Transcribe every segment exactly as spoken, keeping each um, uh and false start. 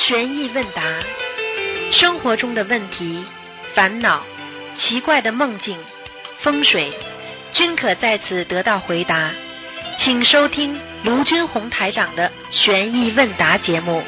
悬疑问答，生活中的问题、烦恼、奇怪的梦境、风水，均可在此得到回答。请收听卢军红台长的悬疑问答节目。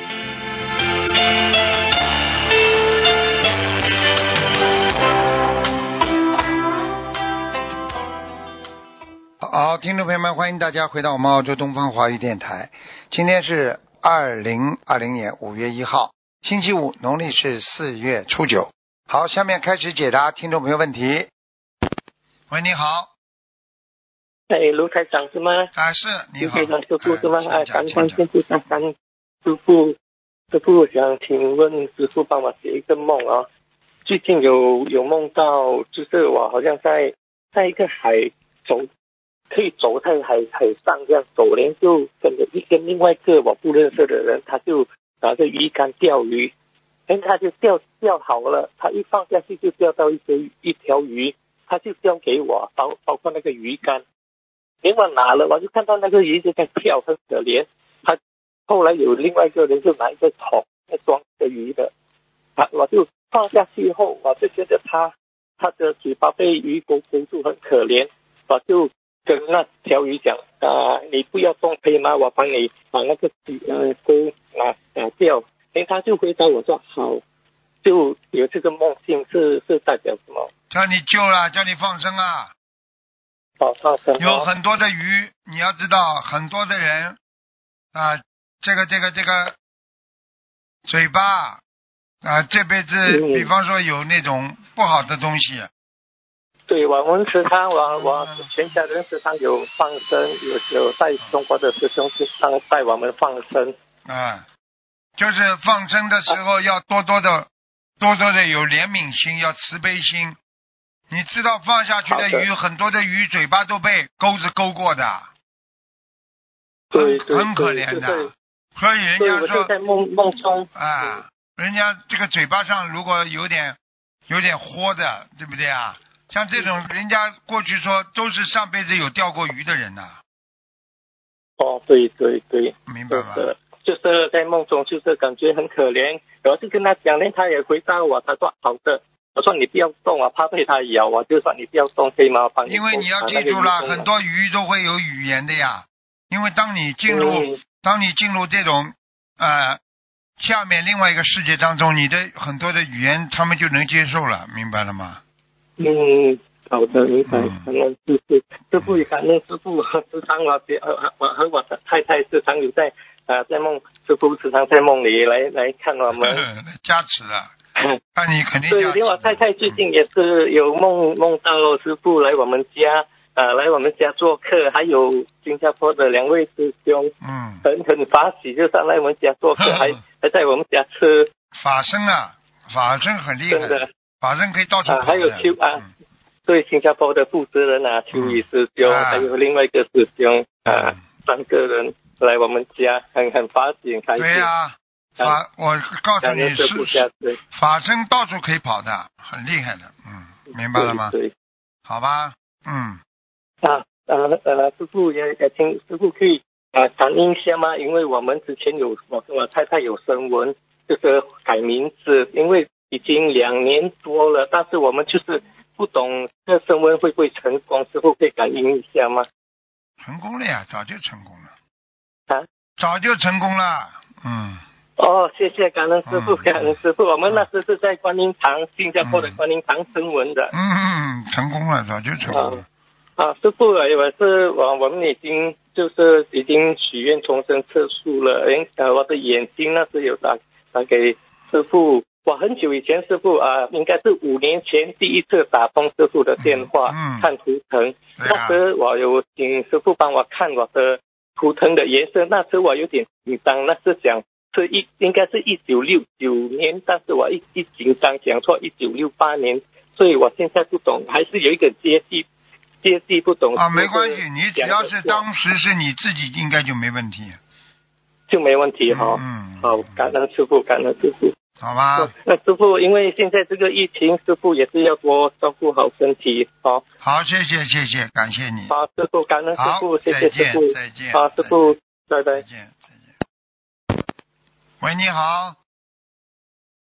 好，听众朋友们，欢迎大家回到我们澳洲东方华语电台。今天是二零二零年五月一号，星期五，农历是四月初九。好，下面开始解答听众朋友问题。喂，你好。 哎，卢台长是吗？ 啊，是，你好。 卢台长师傅是吗？ 哎， 啊，感恩师傅，感恩师傅。师傅想请问师傅帮我解一个梦啊。最近有有梦到，就是我好像在在一个海走。可以走在海海上这样走，连就跟着一跟另外一个我不认识的人，他就拿着鱼竿钓鱼，然后他就钓钓好了，他一放下去就钓到一只一条鱼，他就交给我，包包括那个鱼竿，连我拿了，我就看到那个鱼就在跳，很可怜。他后来有另外一个人就拿一个桶在装着鱼的，他我就放下去后，我就觉得他他的嘴巴被鱼勾勾住，很可怜，我就跟那条鱼讲啊，你不要动可以吗？我帮你把那个呃钩拿拿掉。哎，他就回答我说好，就有这个梦境是是代表什么？ 叫你救了，叫你放生啊！ 哦，放生。 有很多的鱼，你要知道，很多的人啊，这个这个这个嘴巴啊，这辈子、嗯、比方说有那种不好的东西。 对，我们食堂，我我全家人食堂有放生，有有在中国的师兄师堂带我们放生。 啊，就是放生的时候要多多的、多多的有怜悯心，要慈悲心。你知道放下去的鱼，很多的鱼嘴巴都被钩子勾过的， 对对对， 很可怜的。所以人家说在梦梦中啊，人家这个嘴巴上如果有点有点豁的，对不对啊？像这种人家过去说都是上辈子有钓过鱼的人呐、啊。 哦，对对对， 明白吗？ 就是在梦中，就是感觉很可怜。然后就跟他讲呢，他也回答我，他说好的。我说你不要动啊，怕被他咬。我就说你不要动，可以吗？ 因为你要记住了，很多鱼都会有语言的呀。因为当你进入、嗯、当你进入这种呃下面另外一个世界当中，你的很多的语言他们就能接受了，明白了吗？ 嗯，好的，明白。感恩师父，师父也感恩师父。时常我和我和我的太太时常有在啊、呃、在梦，师父时常在梦里来来看我们， 加持了。那你肯定对，因为我太太最近也是有梦梦到师父来我们家，呃，来我们家做客，还有新加坡的两位师兄， 嗯， 很很法喜，就上来我们家做客，还还在我们家吃法身啊，法身很厉害的。法身可以到处跑的、 啊、还有邱啊、嗯，对，新加坡的负责人啊，邱宇师兄、嗯啊，还有另外一个师兄啊、嗯，三个人来我们家，很很发喜，很开心。 对啊，法，我告诉你是法身到处可以跑的，很厉害的，嗯，明白了吗？ 对，对好吧，嗯。 啊呃呃，师父也也请师父可以啊感应一下吗？因为我们之前有我跟我太太有声闻，就是改名字，因为已经两年多了，但是我们就是不懂这升温会不会成功，师父可以感应一下吗？ 成功了呀，早就成功了。 啊？ 早就成功了，嗯。 哦，谢谢感恩师父，嗯、感恩师父。我们那时是在观音堂，嗯、新加坡的观音堂升温的。 嗯嗯，成功了，早就成功了。 啊，啊师父，我是我我们已经就是已经许愿重生测速了，呃，我的眼睛那时有打打给师父。我很久以前师父啊、呃，应该是五年前第一次打通师父的电话， 嗯嗯、 看图腾。 啊、 那时我有请师父帮我看我的图腾的颜色，那时我有点紧张，那是想是一应该是一九六九年，但是我一一紧张讲错一九六八年，所以我现在不懂，还是有一个接替接替不懂啊，没关系，你只要是当时是你自己，应该就没问题， 就没问题哈、哦。 嗯， 好，感恩师父，感恩师父。 好吧， 那师父，因为现在这个疫情，师父也是要多照顾好身体，好。 好，谢谢谢谢，感谢你。 好，师父，感恩师父，谢谢师父， 再见， 好，师父，拜拜。 再见，再见。喂，你好。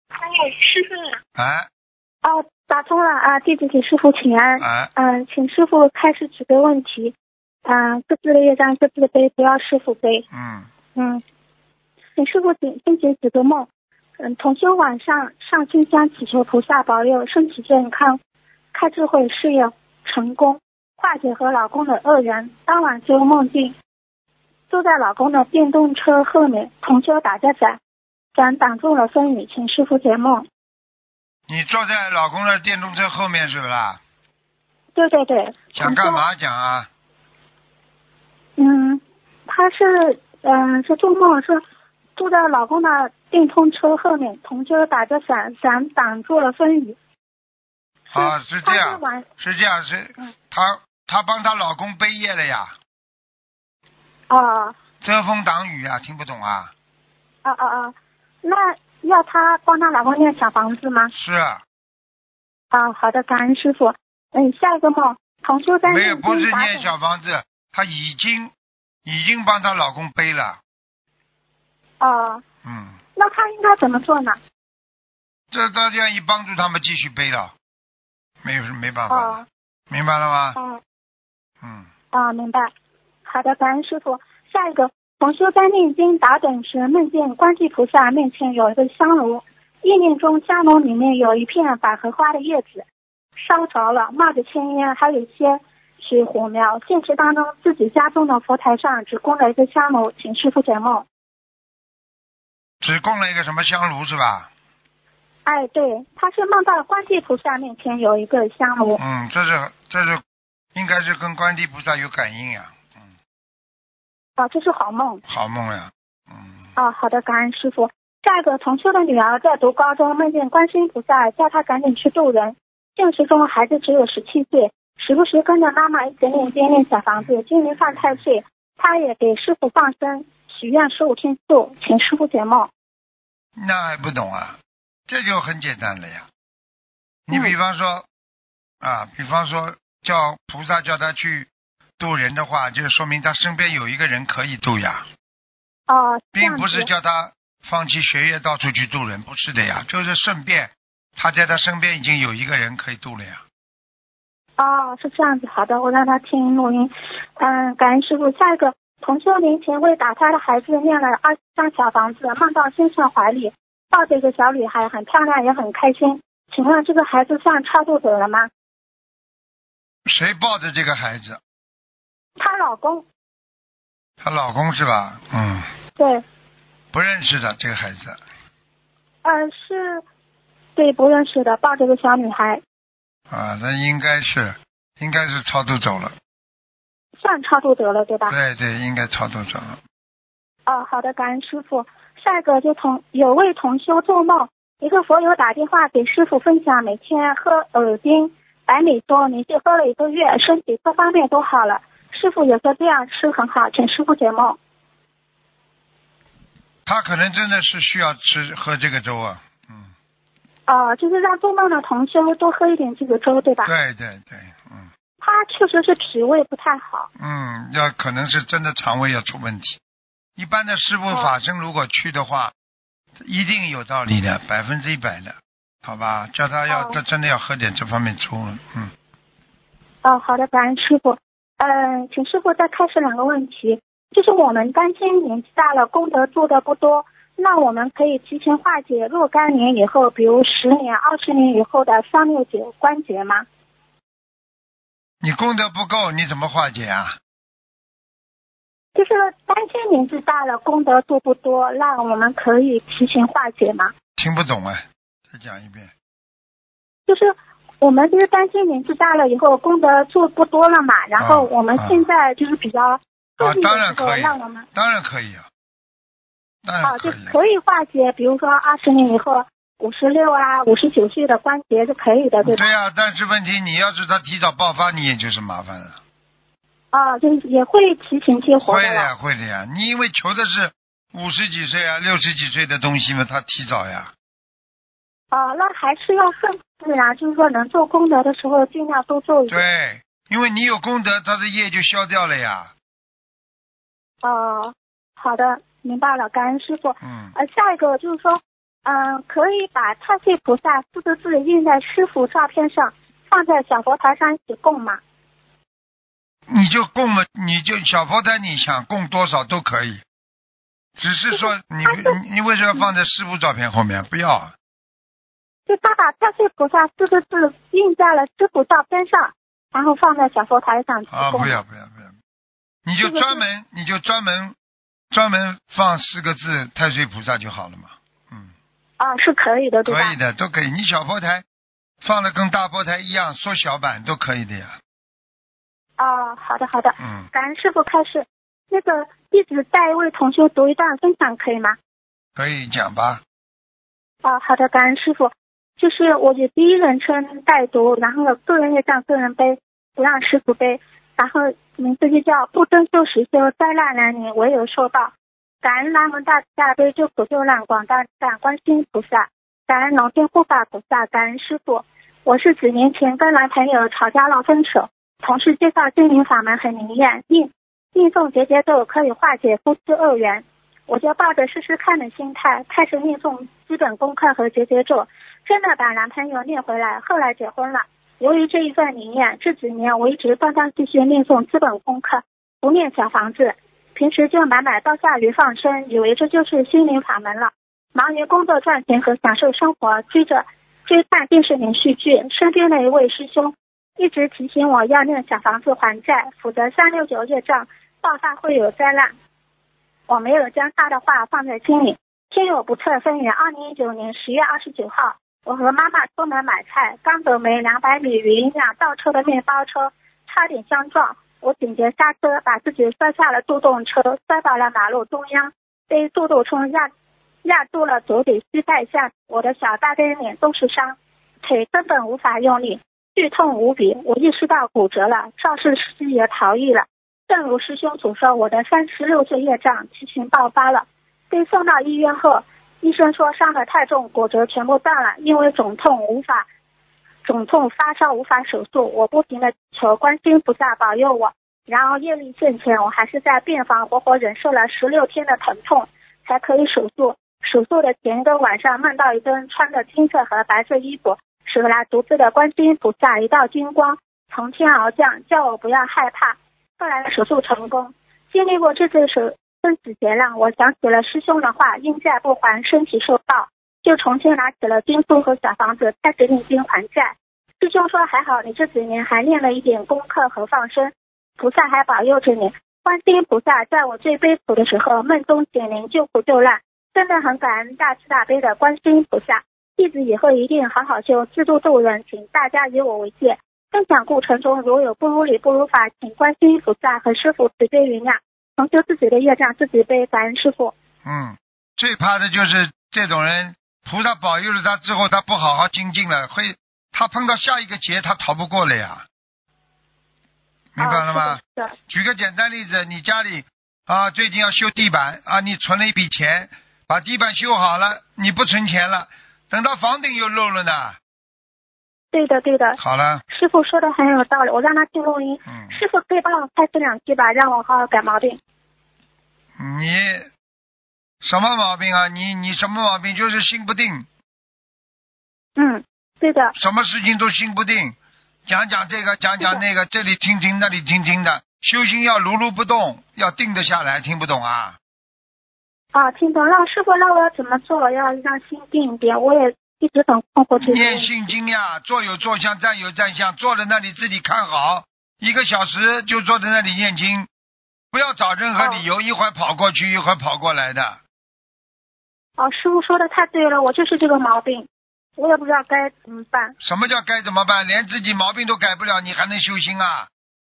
哎，师傅。 哎。 哦，打通了啊！弟子给师傅请安。 哎。 嗯、呃，请师傅开始几个问题。嗯、呃，各自的业障各自的背，不要师傅背。 嗯。 嗯，请师傅请先解几个梦。嗯，同修晚上上清香祈求菩萨保佑身体健康，开智慧事业成功，化解和老公的恶缘。当晚就梦境坐在老公的电动车后面，同修打着伞，伞挡住了风雨，请师傅解梦。 你坐在老公的电动车后面是不啦？ 对对对。 想干嘛讲啊？ 嗯，他是嗯、呃、是做梦是坐在老公的电动车后面，同修打着伞，伞挡住了风雨。 啊，是这样， 是这样是， 嗯、 她她帮她老公背业了呀。 哦。 遮风挡雨啊，听不懂啊？ 啊啊啊！那要她帮她老公念小房子吗？ 是啊。 啊，好的，感恩师傅。嗯，下一个梦，同修在没有，不是念小房子，她已经已经帮她老公背了。 哦。 嗯。 那她应该怎么做呢？ 这大家一帮助他们继续背了，没有没办法了。 哦。 明白了吗？ 嗯。 嗯。 啊，明白。好的，感恩师傅。下一个，同修在念经打盹时，梦见观世菩萨面前有一个香炉，意念中香炉里面有一片百合花的叶子，烧着了，冒着青烟，还有一些水火苗。现实当中，自己家中的佛台上只供了一个香炉，请师傅解梦。 只供了一个什么香炉是吧？ 哎，对，他是梦到观世菩萨面前有一个香炉。 嗯，这是这是应该是跟观世菩萨有感应呀。嗯。 啊，这是好梦。 好梦呀。嗯。 啊，好的，感恩师傅。下一个，同修的女儿在读高中，梦见观世音菩萨叫她赶紧去渡人。现实中孩子只有十七岁，时不时跟着妈妈一起念经念小房子，今年犯太岁，她也给师傅放生，许愿十五天素，请师傅解梦。 那还不懂啊？这就很简单了呀。你比方说、嗯、啊，比方说叫菩萨叫他去渡人的话，就说明他身边有一个人可以渡呀。 哦， 并不是叫他放弃学业到处去渡人，不是的呀，就是顺便他在他身边已经有一个人可以渡了呀。 哦，是这样子，好的，我让他听录音。嗯，感恩师傅。下一个，同修年前为打胎的孩子念了二十张小房子，梦到先生怀里抱着一个小女孩，很漂亮，也很开心。请问这个孩子算超度走了吗？ 谁抱着这个孩子？ 她老公。 她老公是吧？嗯。 对。 不认识的这个孩子。 呃，是，对，不认识的，抱着个小女孩。 啊，那应该是，应该是超度走了。 算超度走了，对吧？ 对对，应该超度走了。 哦，好的，感恩师傅。下一个就同有位同修做梦，一个佛友打电话给师傅分享，每天喝耳钉、白米粥，连续喝了一个月，身体各方面都好了。师傅也说这样吃很好，请师傅解梦。 他可能真的是需要吃喝这个粥啊，嗯。 哦、呃，就是让做梦的同修多喝一点这个粥，对吧？ 对对对，嗯。 他确实是脾胃不太好。 嗯，要可能是真的肠胃要出问题。一般的师父法身如果去的话，哦、一定有道理的，百分之一百的，好吧？叫他要，他、哦、真的要喝点这方面粥了，嗯。 哦，好的，感恩师傅。嗯、呃，请师傅再开始两个问题，就是我们担心年纪大了，功德做的不多，那我们可以提前化解若干年以后，比如十年、二十年以后的三六九关节吗？ 你功德不够，你怎么化解啊？ 就是担心年纪大了，功德做不多，那我们可以提前化解吗？ 听不懂啊，再讲一遍。 就是我们就是担心年纪大了以后功德做不多了嘛，然后我们现在就是比较啊，当然可以， 让我们当然可以啊，当然可以、啊， 就可以化解，比如说二十年以后五十六啊、五十九岁的关节是可以的，对吧？ 对啊，但是问题你要是他提早爆发，你也就是麻烦了。 啊，就是也会提前激活的。 会的呀，会的呀。你因为求的是五十几岁啊、六十几岁的东西嘛，他提早呀。 啊，那还是要顺自然，就是说能做功德的时候尽量多做一点。 对，因为你有功德，他的业就消掉了呀。 哦、啊，好的，明白了，感恩师傅。 嗯。 呃，下一个就是说， 嗯，可以把太岁菩萨四个字印在师傅照片上，放在小佛台上一起供吗？ 你就供了，你就小佛台，你想供多少都可以，只是说你你你为什么要放在师傅照片后面？不要。 就他把太岁菩萨四个字印在了师傅照片上，然后放在小佛台上去供。 啊，不要不要不要，你就专门你就专门专门放四个字太岁菩萨就好了嘛。嗯。 啊，是可以的，对吧？ 可以的，都可以。你小佛台放的跟大佛台一样，缩小版都可以的呀。 哦，好的好的。 嗯。 感恩师傅开示。那个弟子带一位同学读一段分享可以吗？ 可以讲吧。 哦，好的，感恩师傅。就是我以第一人称带读，然后个人业障个人背，不让师傅背，然后名字就叫不争修实修，灾难来临唯有受报。感恩南无大慈大悲救苦救难广大善观世音菩萨，感恩龙天护法菩萨，感恩师傅。我是几年前跟男朋友吵架闹分手，同事介绍心灵法门很灵验，念念诵结节咒可以化解夫妻恶缘，我就抱着试试看的心态开始念诵基本功课和结节咒，真的把男朋友念回来，后来结婚了。由于这一份灵验，这几年我一直断断续续念诵基本功课，不念小房子，平时就买买刀下鱼放生，以为这就是心灵法门了。忙于工作赚钱和享受生活，追着追看电视连续剧，身边的一位师兄一直提醒我要念小房子还债，否则三六九业障爆发会有灾难。我没有将他的话放在心里。天有不测风云，二零一九年十月二十九号，我和妈妈出门买菜，刚走没两百米，与一辆倒车的面包车差点相撞，我紧急刹车，把自己摔下了助动车，摔到了马路中央，被助动车压压住了左腿膝盖下，我的小大跟脸都是伤，腿根本无法用力，剧痛无比。我意识到骨折了，肇事司机也逃逸了。正如师兄所说，我的三十六岁业障提前爆发了。被送到医院后，医生说伤得太重，骨折全部断了，因为肿痛无法肿痛发烧无法手术。我不停地求观世音菩萨保佑我，然而业力现前，我还是在病房活活忍受了十六天的疼痛才可以手术。手术的前一个晚上，梦到一根穿着青色和白色衣服手拿竹子的观世音菩萨，一道金光从天而降，叫我不要害怕。后来手术成功。经历过这次手生死劫难，我想起了师兄的话，因债不还身体受报，就重新拿起了经书和小房子，开始念经还债。师兄说还好你这几年还练了一点功课和放生，菩萨还保佑着你。观世音菩萨在我最悲苦的时候梦中显灵救苦救难，真的很感恩大慈大悲的观世音菩萨。弟子以后一定好好修，自度度人，请大家以我为戒。分享过程中如有不如理不如法，请观世音菩萨和师父慈悲原谅，重修自己的业障自己背，感恩师父。 嗯，最怕的就是这种人，菩萨保佑了他之后，他不好好精进了，会他碰到下一个劫，他逃不过了呀。明白了吗？ 哦、 举个简单例子，你家里啊最近要修地板啊，你存了一笔钱，把地板修好了，你不存钱了，等到房顶又漏了呢。 对的对的。 好了， 师父说的很有道理，我让他听录音。嗯，师父可以帮我开这两句吧，让我好好改毛病。 你什么毛病啊？你你什么毛病？就是心不定。 嗯，对的。 什么事情都心不定，讲讲这个，讲讲那个，这里听听，那里听听的。修行要如如不动，要定得下来。听不懂啊？ 啊，听懂。让师父让我怎么做？要让心定一点。我也一直很困惑。 念心经呀，坐有坐相，站有站相，坐在那里自己看好，一个小时就坐在那里念经，不要找任何理由，哦、一会儿跑过去，一会儿跑过来的。 哦，师父说的太对了，我就是这个毛病，我也不知道该怎么办。 什么叫该怎么办？连自己毛病都改不了，你还能修心啊？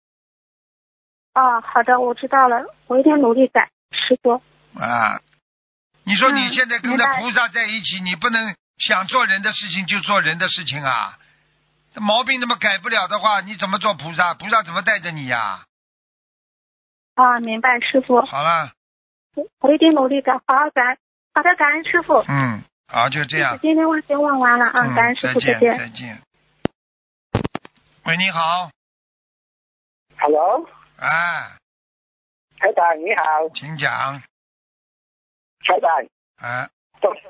哦，好的，我知道了，我一定努力改，师父。 啊，你说你现在跟着菩萨在一起，嗯、你不能想做人的事情就做人的事情啊！毛病那么改不了的话，你怎么做菩萨？菩萨怎么带着你呀？ 啊，明白，师父。 好了， 我一定努力改，好好改。好的，感恩师父。 嗯，好，就这样。 今天问题问完了啊， 嗯、 感恩师父， 再见，再见。喂，你好。 Hello。 哎。 台长你好。 请讲。 台长。 哎。 早上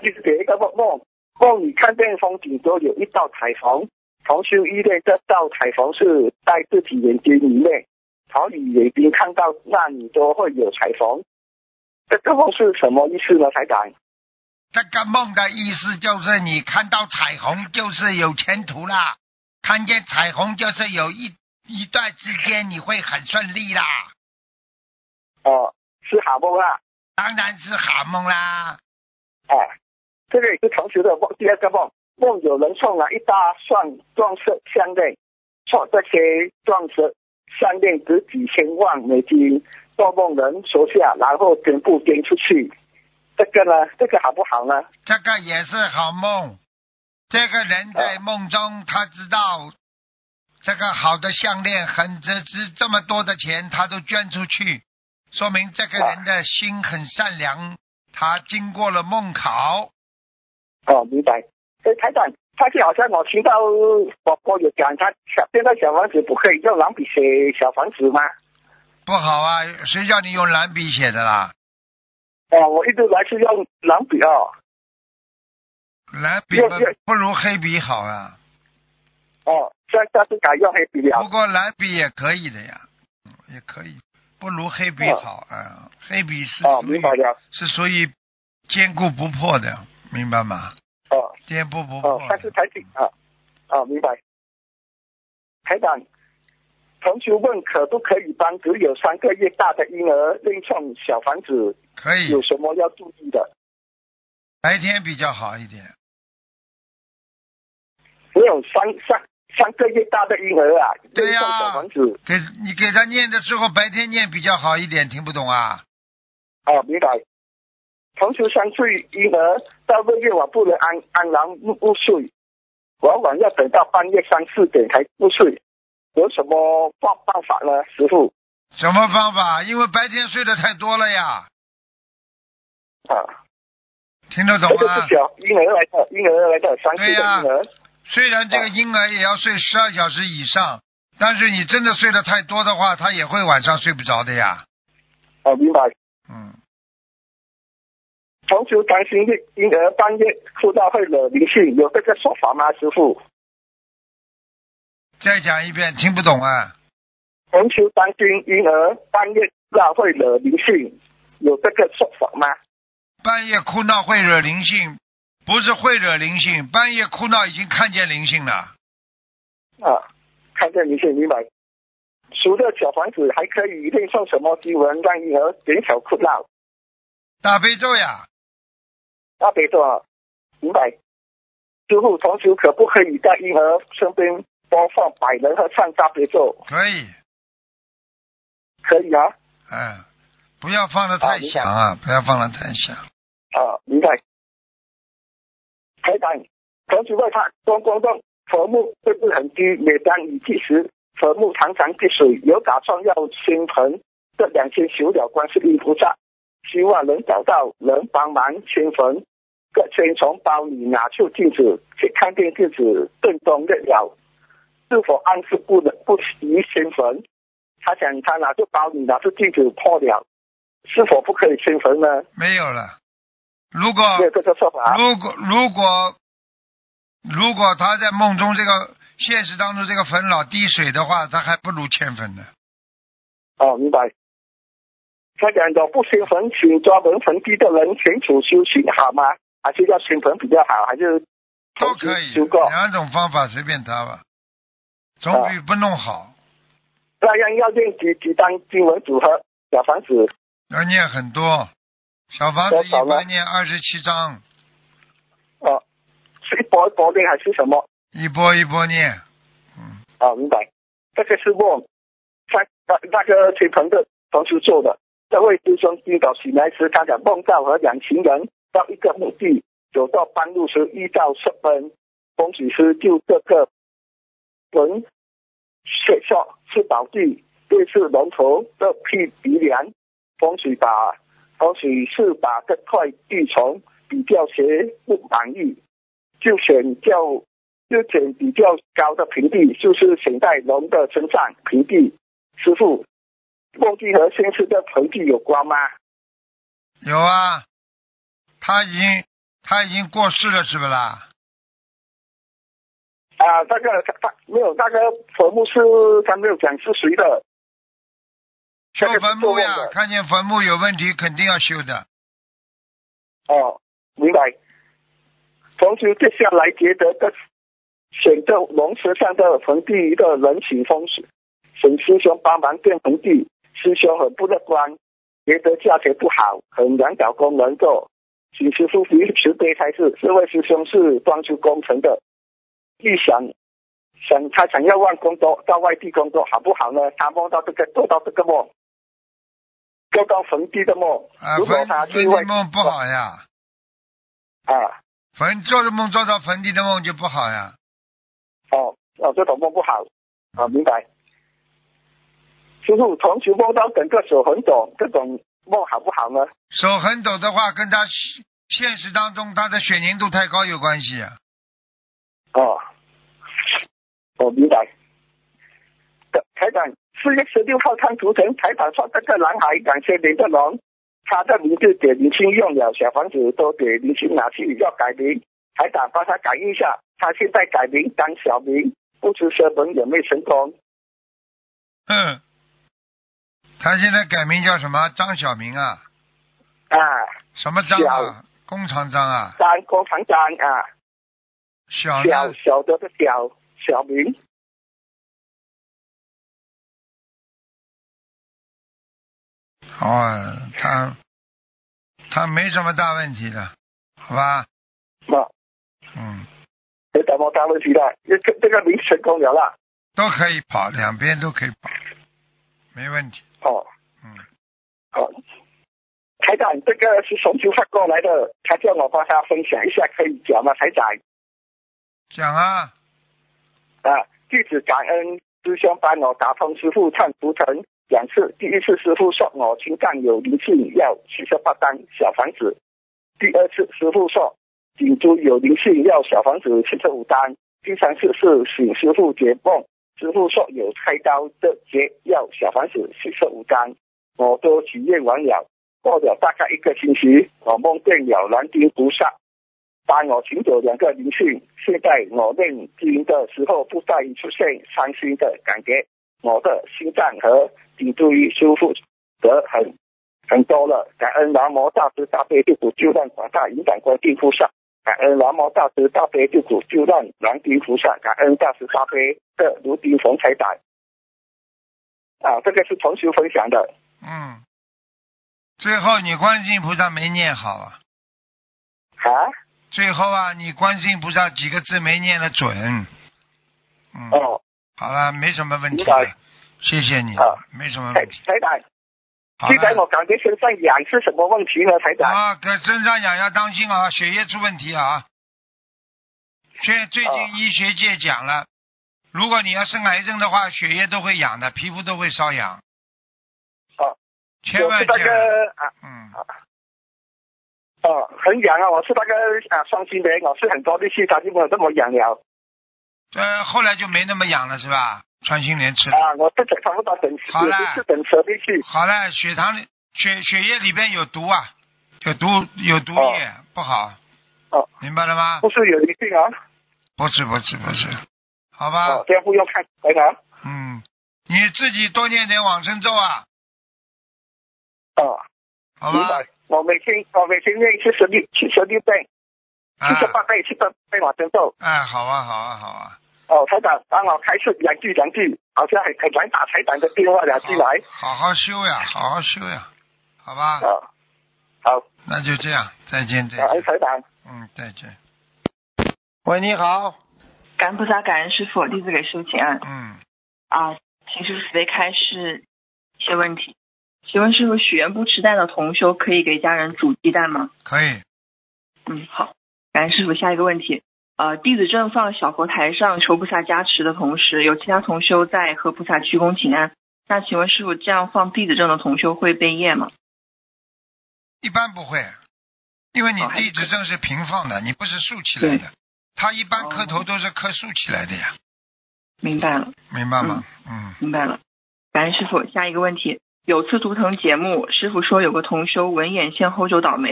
就是第一个梦梦梦你看见风景中有一道彩虹，同修依恋这道彩虹是在自己眼睛里面，好你眼睛看到那里都会有彩虹。这个梦是什么意思呢，台长？ 这个梦的意思就是你看到彩虹就是有前途啦，看见彩虹就是有一一段之间你会很顺利啦。 哦，是好梦啦。 当然是好梦啦。 哎，这个也是同学的梦。第二个梦，梦有人送了一大串钻石项链，说这些钻石项链值几千万美金，做梦人收下，然后全部捐出去。这个呢，这个好不好呢？ 这个也是好梦。这个人在梦中他知道这个好的项链很值值这么多的钱，他都捐出去，说明这个人的心很善良，他经过了梦考。 哦，明白。哎，台长，他就好像我听到宝宝有讲，他小现在小房子不可以用蓝笔写小房子吗？ 不好啊，谁叫你用蓝笔写的啦？ 哦，我一直来是用蓝笔哦。 蓝笔不如黑笔好啊。 哦，现在是改用黑笔了。 不过蓝笔也可以的呀，也可以，不如黑笔好啊。哦、黑笔是哦，明白了， 是属于坚固不破的，明白吗？ 哦， 坚固不破。 哦，但是台长啊，哦，明白。台长，同学问可不可以帮只有三个月大的婴儿另送小房子？ 可以。 有什么要注意的？ 白天比较好一点。 没有三三三个月大的婴儿啊， 对呀、 啊，小房子给你给他念的时候，白天念比较好一点，听不懂啊？ 哦，明白。同时三岁婴儿到了夜晚不能安安然入睡，往往要等到半夜三四点才入睡，有什么办办法呢，师父？ 什么方法？因为白天睡得太多了呀。 啊， 听得懂吗？ 这个是小婴儿来的，婴儿来的，三岁的婴儿。 虽然这个婴儿也要睡十二小时以上，但是你真的睡得太多的话，他也会晚上睡不着的呀。 哦，明白。 嗯。 同时担心婴儿半夜哭到会惹灵性，有这个说法吗，师父？ 再讲一遍，听不懂啊。 同时担心婴儿半夜哭闹会惹灵性，有这个说法吗？ 半夜哭闹会惹灵性。不是会惹灵性，半夜哭闹已经看见灵性了。 啊，看见灵性，明白。除了小房子，还可以另送什么经文让婴儿减少哭闹？ 大悲咒呀。 大悲咒啊，明白。师父，同时可不可以在婴儿身边播放百人合唱大悲咒？ 可以。 可以啊。 嗯，不要放得太响啊，不要放得太响。 啊，明白。台长，同时问他公公洞佛木是不是很低？每当雨季时，佛木常常积水，有打算要心盆。这两天求了观世音菩萨，希望能找到人帮忙迁坟。各先从包里拿出镜子，去看见镜子正中月了，是否暗示不能不宜迁坟？他想他拿出包里拿出镜子破了，是否不可以迁坟呢？ 没有了。如果没有这个说法。 如果如果如果他在梦中这个现实当中这个坟老滴水的话，他还不如迁坟呢。 哦，明白。他讲的不迁坟，请专门坟地的人清楚修行好吗？还是要迁坟比较好？还是都可以，两种方法随便他吧，总比不弄好。 啊、那样要念几几张经文组合小房子？ 要念很多。小房子一般念二十七章。 哦，是一波一波念还是什么？ 一波一波念。嗯。 哦，明白。这个是梦，那那个亲朋的同事做的。这位师兄今早醒来时，他讲梦到和两行人到一个墓地，走到半路时遇到十分，风水师就这个文写说是宝地，对是龙头的辟鼻梁，风水把。风水是把这块地从比较斜不满意，就选较就选比较高的平地，就是选在龙的身上平地。师父，梦境和现实的平地有关吗？ 有啊，他已经他已经过世了是不啦？ 啊，那个他他没有，那个坟墓是他没有讲是谁的。 修坟墓呀， 的看见坟墓有问题，肯定要修的。 哦，明白。同时，接下来觉得的选择龙石上的坟地的人情风水，请师兄帮忙变坟地。师兄很不乐观，觉得价钱不好，很难找工人做。请师傅慈悲开示，这位师兄是装修工程的，预想想他想要换工作，到外地工作好不好呢？他梦到这个，做到这个梦。做到坟地的梦， 啊， 如果他坟地梦不好呀。 啊， 坟做的梦做到坟地的梦就不好呀。 哦哦，这种梦不好啊，明白。师傅，同学梦到整个手很抖，这种梦好不好呢？ 手很抖的话，跟他现实当中他的血凝度太高有关系啊。 哦，我明白。台长，四月十六号看图腾，台长说这个男孩两千年的龙，他的名字给林青用了，小房子都给林青拿去要改名，台长帮他改一下，他现在改名当小明，不知师门有没有成功？ 嗯，他现在改名叫什么？张小明啊？ 啊， 什么张啊？工厂张啊？ 张工厂张啊， 小小小的的小小明。 哦，他他没什么大问题的，好吧？ 那嗯， 没什么大问题的，这这个名成功了啦， 都可以跑，两边都可以跑，没问题。 哦， 嗯， 好，台长，这个是从球发过来的，他叫我帮他分享一下，可以讲吗？台长， 讲啊， 啊，弟子感恩师兄帮我打通师傅看图腾两次，第一次师傅说我心脏有灵性，要七十八张小房子；第二次师傅说颈椎有灵性，要小房子七十五张；第三次是请师傅解梦，师傅说有开刀的结，要小房子七十五张，我都许愿完了。过了大概一个星期，我梦见有南丁菩萨帮我请走两个灵性，现在我念经的时候不再出现伤心的感觉，我的心脏和颈椎修复得很很多了。感恩南无大慈大悲救苦救难广大灵感观世音菩萨，感恩南无大慈大悲救苦救难南丁菩萨，感恩大慈大悲的卢丁冯台长。啊，这个是同修分享的。 嗯，最后你观世音菩萨没念好啊。 啊？ 最后啊，你观世音菩萨几个字没念得准。嗯。 哦。 好了，没什么问题了，谢谢你， 啊、 没什么问题。 台长，现在我感觉身上痒是什么问题呢？台长啊，搁身上痒要当心啊，血液出问题啊。现最近医学界讲了，啊、如果你要生癌症的话，血液都会痒的，皮肤都会瘙痒。 啊， 千万那个啊， 嗯。 哦、啊，很痒啊！我是那个啊双性人，我是很多力气，它就没有这么痒了。 呃，后来就没那么痒了，是吧？穿心莲吃了。 啊，我这才差不多等， 好了， 是等蛇力气。 好了，血糖血血液里边有毒啊，有毒有毒液，哦、不好。 哦， 明白了吗？ 不是有灵性啊？ 不是不是不是，好吧？ 哦，这样不用看，台长。 嗯，你自己多念点往生咒啊。 哦， 好吧。 明白。我每天我每天念七十六七十六遍，七十八遍七十遍往生咒。 哎，好啊好啊好啊。 哦，台长帮我开示两句两句，好像很很难打台长的电话两句来。 好好修呀，好好修呀，好吧？ 哦，好， 那就这样，再见再见。 感恩台长。 嗯，再见。喂，你好。 感恩菩萨，感恩师父，弟子给师父请安。 嗯。 啊，请师父慈悲开示一些问题。请问师父，许愿不吃蛋的同修可以给家人煮鸡蛋吗？ 可以。 嗯，好，感恩师父。下一个问题，呃，弟子正放小佛台上求菩萨加持的同时，有其他同修在和菩萨鞠躬请安。那请问师父，这样放弟子正的同修会被业吗？ 一般不会，因为你弟子正是平放的，你不是竖起来的，他一般磕头都是磕竖起来的呀。 明白了。 明白吗？嗯， 嗯明白了。感恩师父。下一个问题。有次图腾节目，师傅说有个同修文眼线后就倒霉，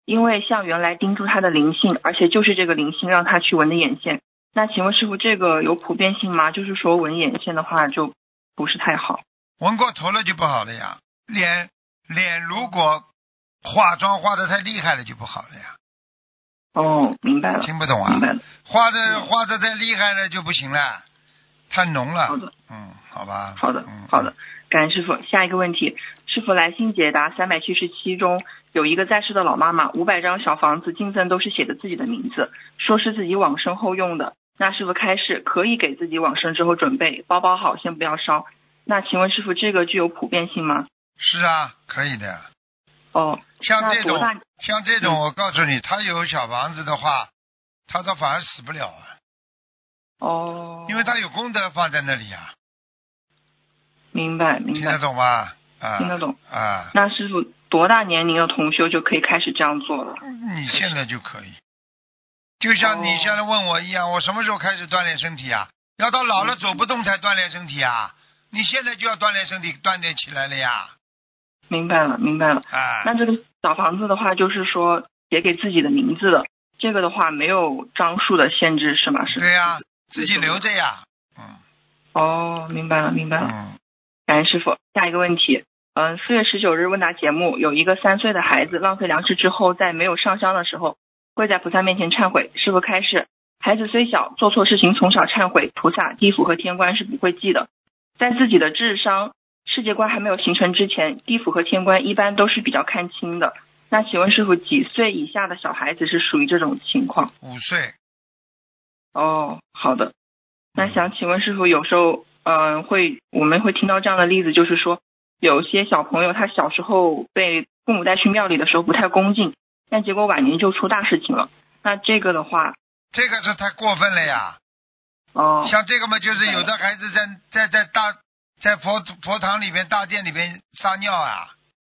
因为像原来盯住他的灵性，而且就是这个灵性让他去纹的眼线。那请问师傅，这个有普遍性吗？就是说纹眼线的话就不是太好。 纹过头了就不好了呀，脸脸如果化妆化的太厉害了就不好了呀。 哦，明白了。 听不懂啊？ 明白了。 画的画的太厉害了就不行了，太浓了。 好的。 嗯，好吧。 好的， 嗯、 好的。感恩师傅。下一个问题，师傅来信解答三百七十七中有一个在世的老妈妈，五百张小房子进赠都是写的自己的名字，说是自己往生后用的。那师傅开示可以给自己往生之后准备，包包好先不要烧。那请问师傅，这个具有普遍性吗？ 是啊，可以的。 哦， 像这种像这种，我告诉你，他有小房子的话，他倒反而死不了啊。 哦。 因为他有功德放在那里啊。 明白，明白。 听得懂吗？啊， 听得懂啊。 那师傅多大年龄的同修就可以开始这样做了？ 你现在就可以。就像你现在问我一样，我什么时候开始锻炼身体啊？要到老了走不动才锻炼身体啊！你现在就要锻炼身体，锻炼起来了呀。 明白了，明白了。 啊， 那这个小房子的话，就是说写给自己的名字的，这个的话没有张数的限制是吗？是。 对呀、啊，自己留着呀。嗯。 哦，明白了，明白了。 嗯。 感恩师傅。下一个问题，嗯，四月十九日问答节目，有一个三岁的孩子浪费粮食之后，在没有上香的时候，会在菩萨面前忏悔。师傅开示，孩子虽小，做错事情从小忏悔，菩萨、地府和天官是不会记的。在自己的智商、世界观还没有形成之前，地府和天官一般都是比较看轻的。那请问师傅，几岁以下的小孩子是属于这种情况？ 五岁。 哦，好的。那想请问师傅，有时候嗯、呃，会我们会听到这样的例子，就是说有些小朋友他小时候被父母带去庙里的时候不太恭敬，但结果晚年就出大事情了。那这个的话， 这个是太过分了呀。 哦。 像这个嘛，就是有的孩子在在在大在佛佛堂里边大殿里边撒尿啊。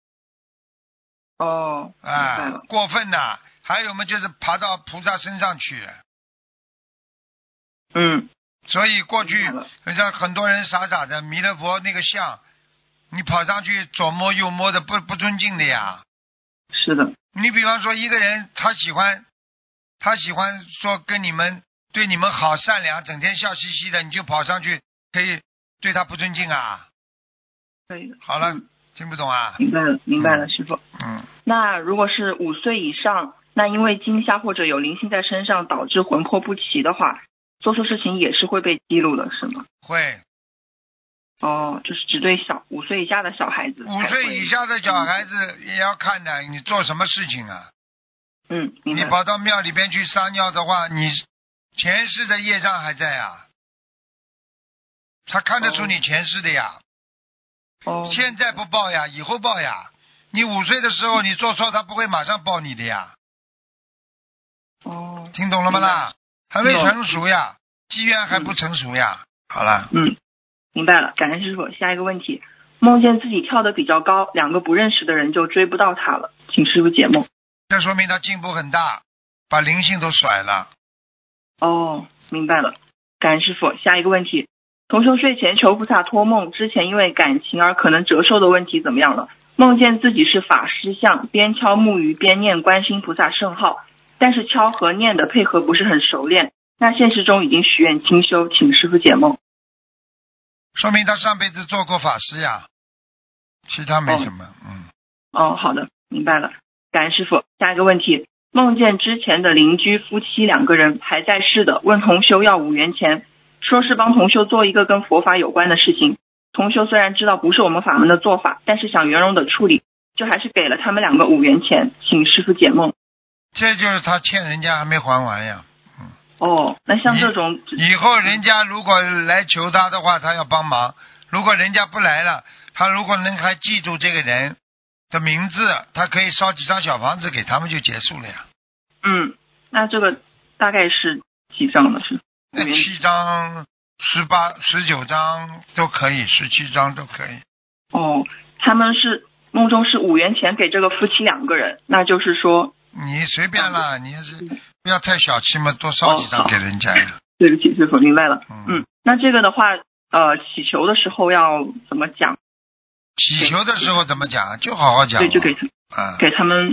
哦。 啊，过分呐！还有嘛，就是爬到菩萨身上去。 嗯。 所以过去像很多人傻傻的弥勒佛那个像，你跑上去左摸右摸的，不不尊敬的呀。 是的。 你比方说一个人，他喜欢他喜欢说跟你们对你们好善良，整天笑嘻嘻的，你就跑上去可以对他不尊敬啊？ 可以的。 好了，嗯、听不懂啊？ 明白了，明白了，师傅。 嗯。 那如果是五岁以上，那因为惊吓或者有灵性在身上导致魂魄不齐的话，做错事情也是会被记录的，是吗？ 会。 哦，就是只对小五岁以下的小孩子。 五岁以下的小孩子也要看的，你做什么事情啊？ 嗯，明白。 你跑到庙里边去撒尿的话，你前世的业障还在啊，他看得出你前世的呀。 哦。 现在不报呀，以后报呀。你五岁的时候你做错，他不会马上报你的呀。 哦。 听懂了吗啦？还没成熟呀，机缘还不成熟呀。嗯、好了。 嗯，明白了，感恩师傅。下一个问题，梦见自己跳得比较高，两个不认识的人就追不到他了，请师傅解梦。 这说明他进步很大，把灵性都甩了。 哦，明白了，感恩师傅。下一个问题，同修睡前求菩萨托梦，之前因为感情而可能折寿的问题怎么样了？梦见自己是法师像，边敲木鱼边念观世音菩萨圣号，但是敲和念的配合不是很熟练，那现实中已经许愿清修，请师傅解梦。 说明他上辈子做过法师呀，其他没什么。哦、嗯。 哦，好的，明白了，感恩师傅。下一个问题，梦见之前的邻居夫妻两个人还在世的，问同修要五元钱，说是帮同修做一个跟佛法有关的事情。同修虽然知道不是我们法门的做法，但是想圆融的处理，就还是给了他们两个五元钱，请师傅解梦。 这就是他欠人家还没还完呀。嗯。 哦，那像这种以后人家如果来求他的话，他要帮忙；如果人家不来了，他如果能还记住这个人的名字，他可以烧几张小房子给他们就结束了呀。 嗯，那这个大概是几张的是？ 那七张、十八、十九张都可以，十七张都可以。 哦，他们是梦中是五元钱给这个夫妻两个人，那就是说你随便了，你要是不要太小气嘛，多烧几张给人家呀。 哦、对不起，师傅，明白了。 嗯, 嗯，那这个的话，呃，祈求的时候要怎么讲？ 祈求的时候怎么讲？就好好讲。 对，就给他， 啊， 给他们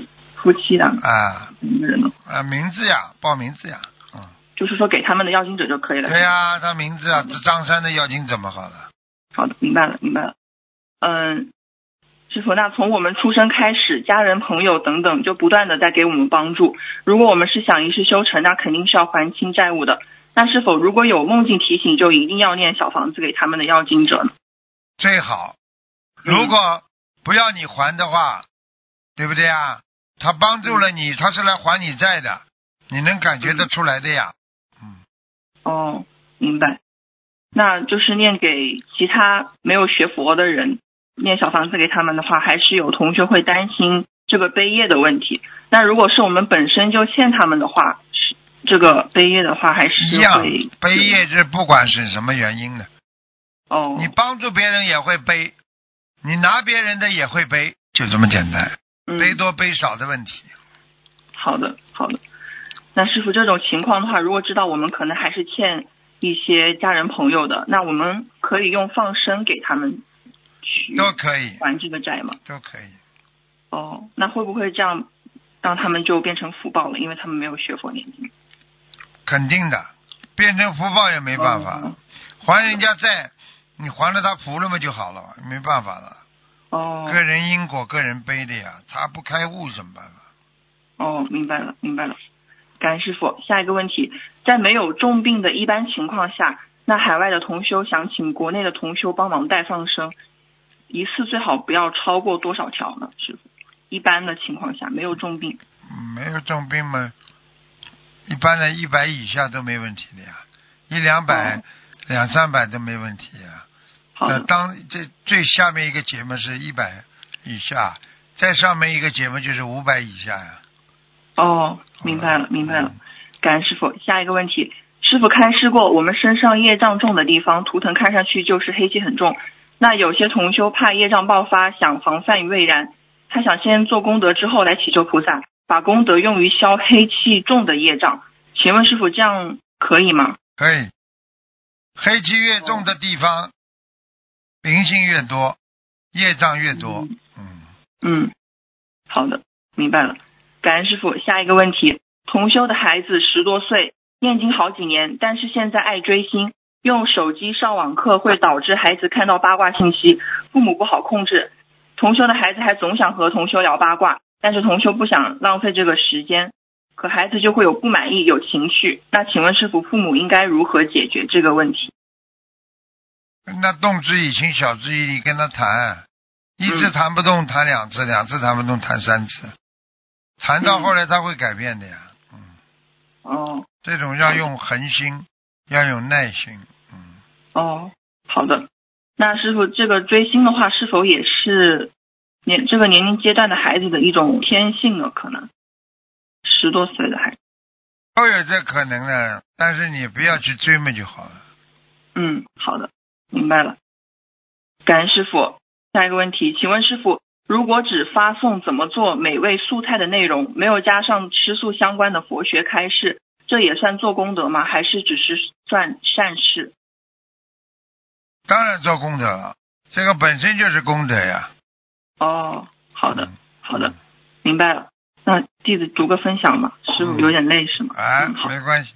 夫妻的啊， 什么人呢？ 啊，名字呀，报名字呀，嗯， 就是说给他们的要经者就可以了。 对呀，他名字啊，张三的要经怎么好了？ 好的，明白了，明白了。嗯，师傅，那从我们出生开始，家人、朋友等等就不断的在给我们帮助。如果我们是想一世修成，那肯定是要还清债务的。那是否如果有梦境提醒，就一定要念小房子给他们的要经者呢？ 最好，如果不要你还的话，嗯、对不对啊？他帮助了你，他是来还你债的，你能感觉得出来的呀。嗯。 哦，明白。那就是念给其他没有学佛的人，念小房子给他们的话，还是有同学会担心这个背业的问题。那如果是我们本身就欠他们的话，是这个背业的话，还是一样。 会背业是不管是什么原因的。 哦。 你帮助别人也会背，你拿别人的也会背，就这么简单。 嗯、 背多背少的问题。 好的，好的。那师父，这种情况的话，如果知道我们可能还是欠一些家人朋友的，那我们可以用放生给他们去都可以还这个债吗？ 都可以。 哦，那会不会这样让他们就变成福报了？因为他们没有学佛念经。 肯定的，变成福报也没办法。哦、还人家债，你还了他福了嘛就好了，没办法了。 哦。 个人因果个人背的呀，他不开悟什么办法？ 哦，明白了，明白了。感恩师父。下一个问题，在没有重病的一般情况下，那海外的同修想请国内的同修帮忙代放生，一次最好不要超过多少条呢？师父，一般的情况下没有重病。 没有重病嘛，一般的一百以下都没问题的呀，一两百、哦、两三百都没问题呀。 好的。 当这最下面一个节目是一百以下，再上面一个节目就是五百以下呀。 哦，明白了，明白了。感恩师父。下一个问题，师父开示过，我们身上业障重的地方，图腾看上去就是黑气很重。那有些同修怕业障爆发，想防范于未然，他想先做功德之后来祈求菩萨，把功德用于消黑气重的业障。请问师父，这样可以吗？ 可以。黑气越重的地方，灵性越多，业障越多。 嗯嗯，好的，明白了。感恩师父。下一个问题，同修的孩子十多岁，念经好几年，但是现在爱追星，用手机上网课会导致孩子看到八卦信息，父母不好控制。同修的孩子还总想和同修聊八卦，但是同修不想浪费这个时间，可孩子就会有不满意，有情绪。那请问师父，父母应该如何解决这个问题？ 那动之以情，晓之以理，跟他谈，一次谈不动谈两次，两次谈不动谈三次，谈到后来他会改变的呀。嗯。 哦。 这种要用恒心，要有耐心。嗯。 哦，好的。那师父，这个追星的话，是否也是年这个年龄阶段的孩子的一种天性呢？可能十多岁的孩子都有这可能的，但是你不要去追嘛就好了。 嗯，好的，明白了。感恩师父。下一个问题，请问师父，如果只发送怎么做美味素菜的内容，没有加上吃素相关的佛学开示，这也算做功德吗？还是只是算善事？ 当然做功德了，这个本身就是功德呀。 哦，好的，好的，明白了。那弟子读个分享吧，师父有点累是吗？ 啊、 嗯， 没关系。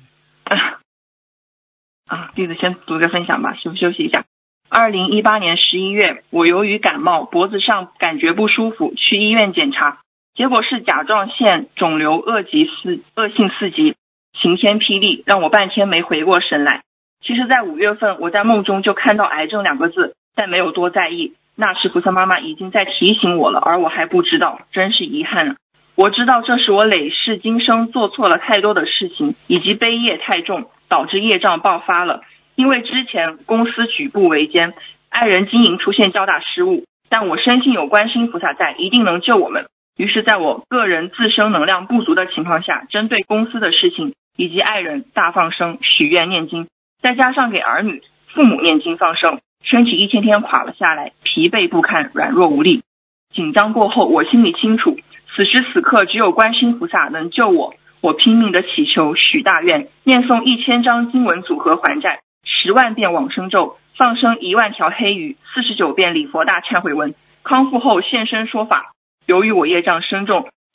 啊，弟子先读个分享吧，师父休息一下。二零一八年十一月，我由于感冒，脖子上感觉不舒服，去医院检查，结果是甲状腺肿瘤恶级四恶性四级，晴天霹雳，让我半天没回过神来。其实在五月份，我在梦中就看到癌症两个字，但没有多在意。那时菩萨妈妈已经在提醒我了，而我还不知道，真是遗憾啊。我知道这是我累世今生做错了太多的事情，以及悲业太重，导致业障爆发了。因为之前公司举步维艰，爱人经营出现较大失误，但我深信有观世音菩萨在，一定能救我们。于是在我个人自身能量不足的情况下，针对公司的事情以及爱人大放生、许愿念经，再加上给儿女父母念经放生，身体一天天垮了下来，疲惫不堪，软弱无力。紧张过后，我心里清楚，此时此刻只有观世音菩萨能救我。我拼命的祈求，许大愿，念诵一千张经文组合还债，十万遍往生咒，放生一万条黑鱼，四十九遍礼佛大忏悔文。康复后现身说法，由于我业障深重，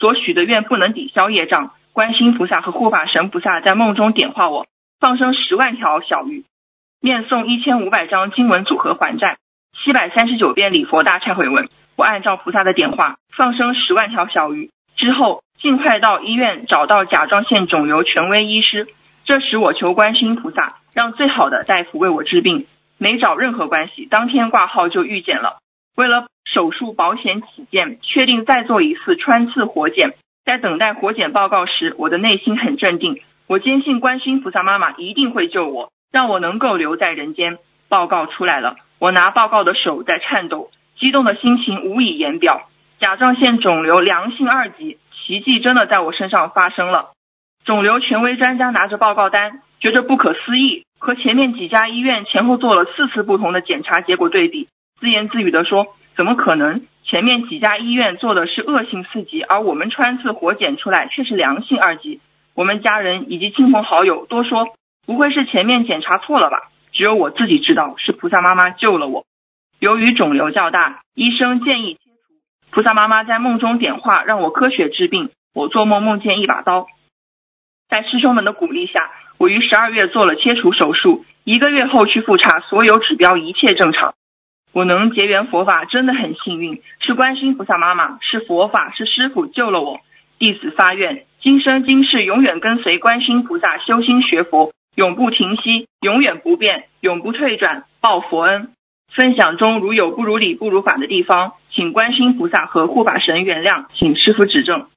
所许的愿不能抵消业障，观世音菩萨和护法神菩萨在梦中点化我，放生十万条小鱼，念诵一千五百张经文组合还债，七百三十九遍礼佛大忏悔文。我按照菩萨的点化放生十万条小鱼之后，尽快到医院找到甲状腺肿瘤权威医师。这时我求观世音菩萨让最好的大夫为我治病，没找任何关系，当天挂号就预检了。为了手术保险起见，确定再做一次穿刺活检。在等待活检报告时，我的内心很镇定，我坚信观世音菩萨妈妈一定会救我，让我能够留在人间。报告出来了，我拿报告的手在颤抖，激动的心情无以言表。甲状腺肿瘤良性二级，奇迹真的在我身上发生了。肿瘤权威专家拿着报告单，觉得不可思议，和前面几家医院前后做了四次不同的检查结果对比，自言自语地说，怎么可能？前面几家医院做的是恶性四级，而我们穿刺活检出来却是良性二级。我们家人以及亲朋好友都说，不会是前面检查错了吧？只有我自己知道，是菩萨妈妈救了我。由于肿瘤较大，医生建议切除。菩萨妈妈在梦中点化，让我科学治病。我做梦梦见一把刀，在师兄们的鼓励下，我于十二月做了切除手术，一个月后去复查，所有指标一切正常。我能结缘佛法真的很幸运，是观世音菩萨妈妈，是佛法，是师父救了我。弟子发愿，今生今世永远跟随观世音菩萨修心学佛，永不停息，永远不变，永不退转，报佛恩。分享中如有不如理不如法的地方，请观世音菩萨和护法神原谅，请师父指正。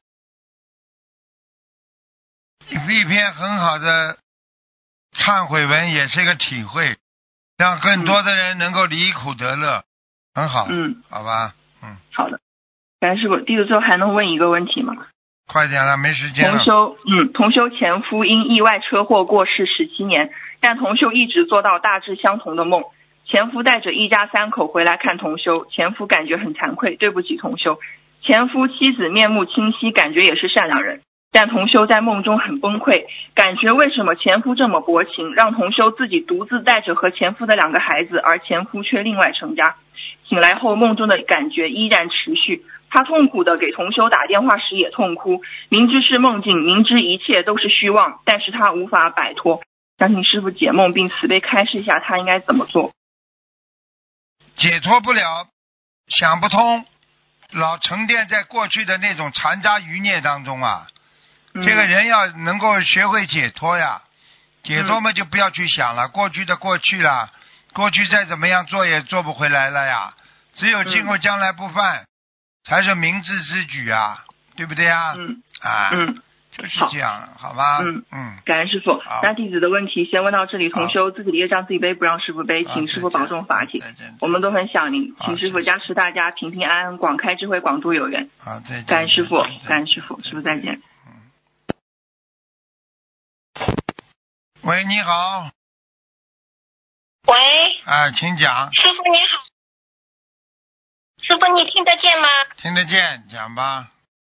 一篇很好的忏悔文，也是一个体会，让更多的人能够离苦得乐，嗯、很好。 嗯， 好吧，嗯， 好的。感恩师父，弟子最后还能问一个问题吗？ 快点了，没时间了。 同修，嗯，同修前夫因意外车祸过世十七年，但同修一直做到大致相同的梦。前夫带着一家三口回来看同修，前夫感觉很惭愧，对不起同修。前夫妻子面目清晰，感觉也是善良人。但同修在梦中很崩溃，感觉为什么前夫这么薄情，让同修自己独自带着和前夫的两个孩子，而前夫却另外成家。醒来后梦中的感觉依然持续，他痛苦的给同修打电话时也痛哭，明知是梦境，明知一切都是虚妄，但是他无法摆脱。想请师父解梦并慈悲开示一下他应该怎么做。 解脱不了，想不通，老沉淀在过去的那种残渣余孽当中啊。这个人要能够学会解脱呀，解脱嘛就不要去想了，嗯、过去的过去了，过去再怎么样做也做不回来了呀。只有今后将来不犯，嗯、才是明智之举啊，对不对啊？ 嗯啊， 嗯， 就是这样，好吧？ 嗯嗯， 感恩师父。那弟子的问题先问到这里，同修自己的业障自己背，不让师父背，请师父保重法体。我们都很想您，请师父加持大家平平安安，广开智慧，广度有缘。 好，再见。 感恩师父，感恩师父，师父再见。 喂，你好。 喂。 啊，请讲。 师傅你好。师傅你听得见吗？ 听得见，讲吧。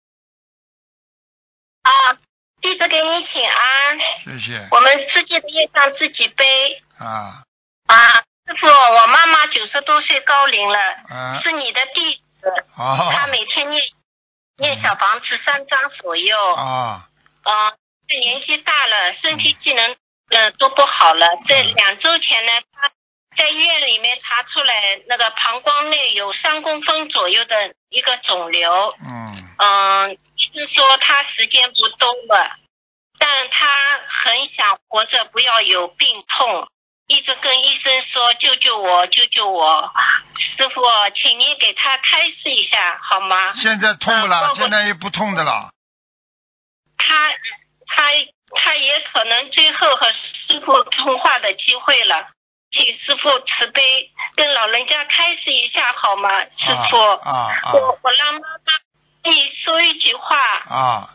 啊，弟子给你请安。 谢谢。 我们自己的业障自己背。 啊。 啊，师傅，我妈妈九十多岁高龄了， 啊、 是你的弟子。 哦。 她每天念念小房子三张左右。 啊。 呃，年纪大了，身体机能呃都不好了。这两周前呢，他在医院里面查出来那个膀胱内有三公分左右的一个肿瘤。 嗯。 嗯，医生说他时间不多了，但他很想活着，不要有病痛，一直跟医生说救救我，救救我。师傅，请您给他开示一下好吗？ 现在痛不了，嗯、现在也不痛的了。 他他他也可能最后和师父通话的机会了，请师父慈悲跟老人家开示一下好吗？师父， 啊啊啊、 我我让妈妈跟你说一句话。 啊。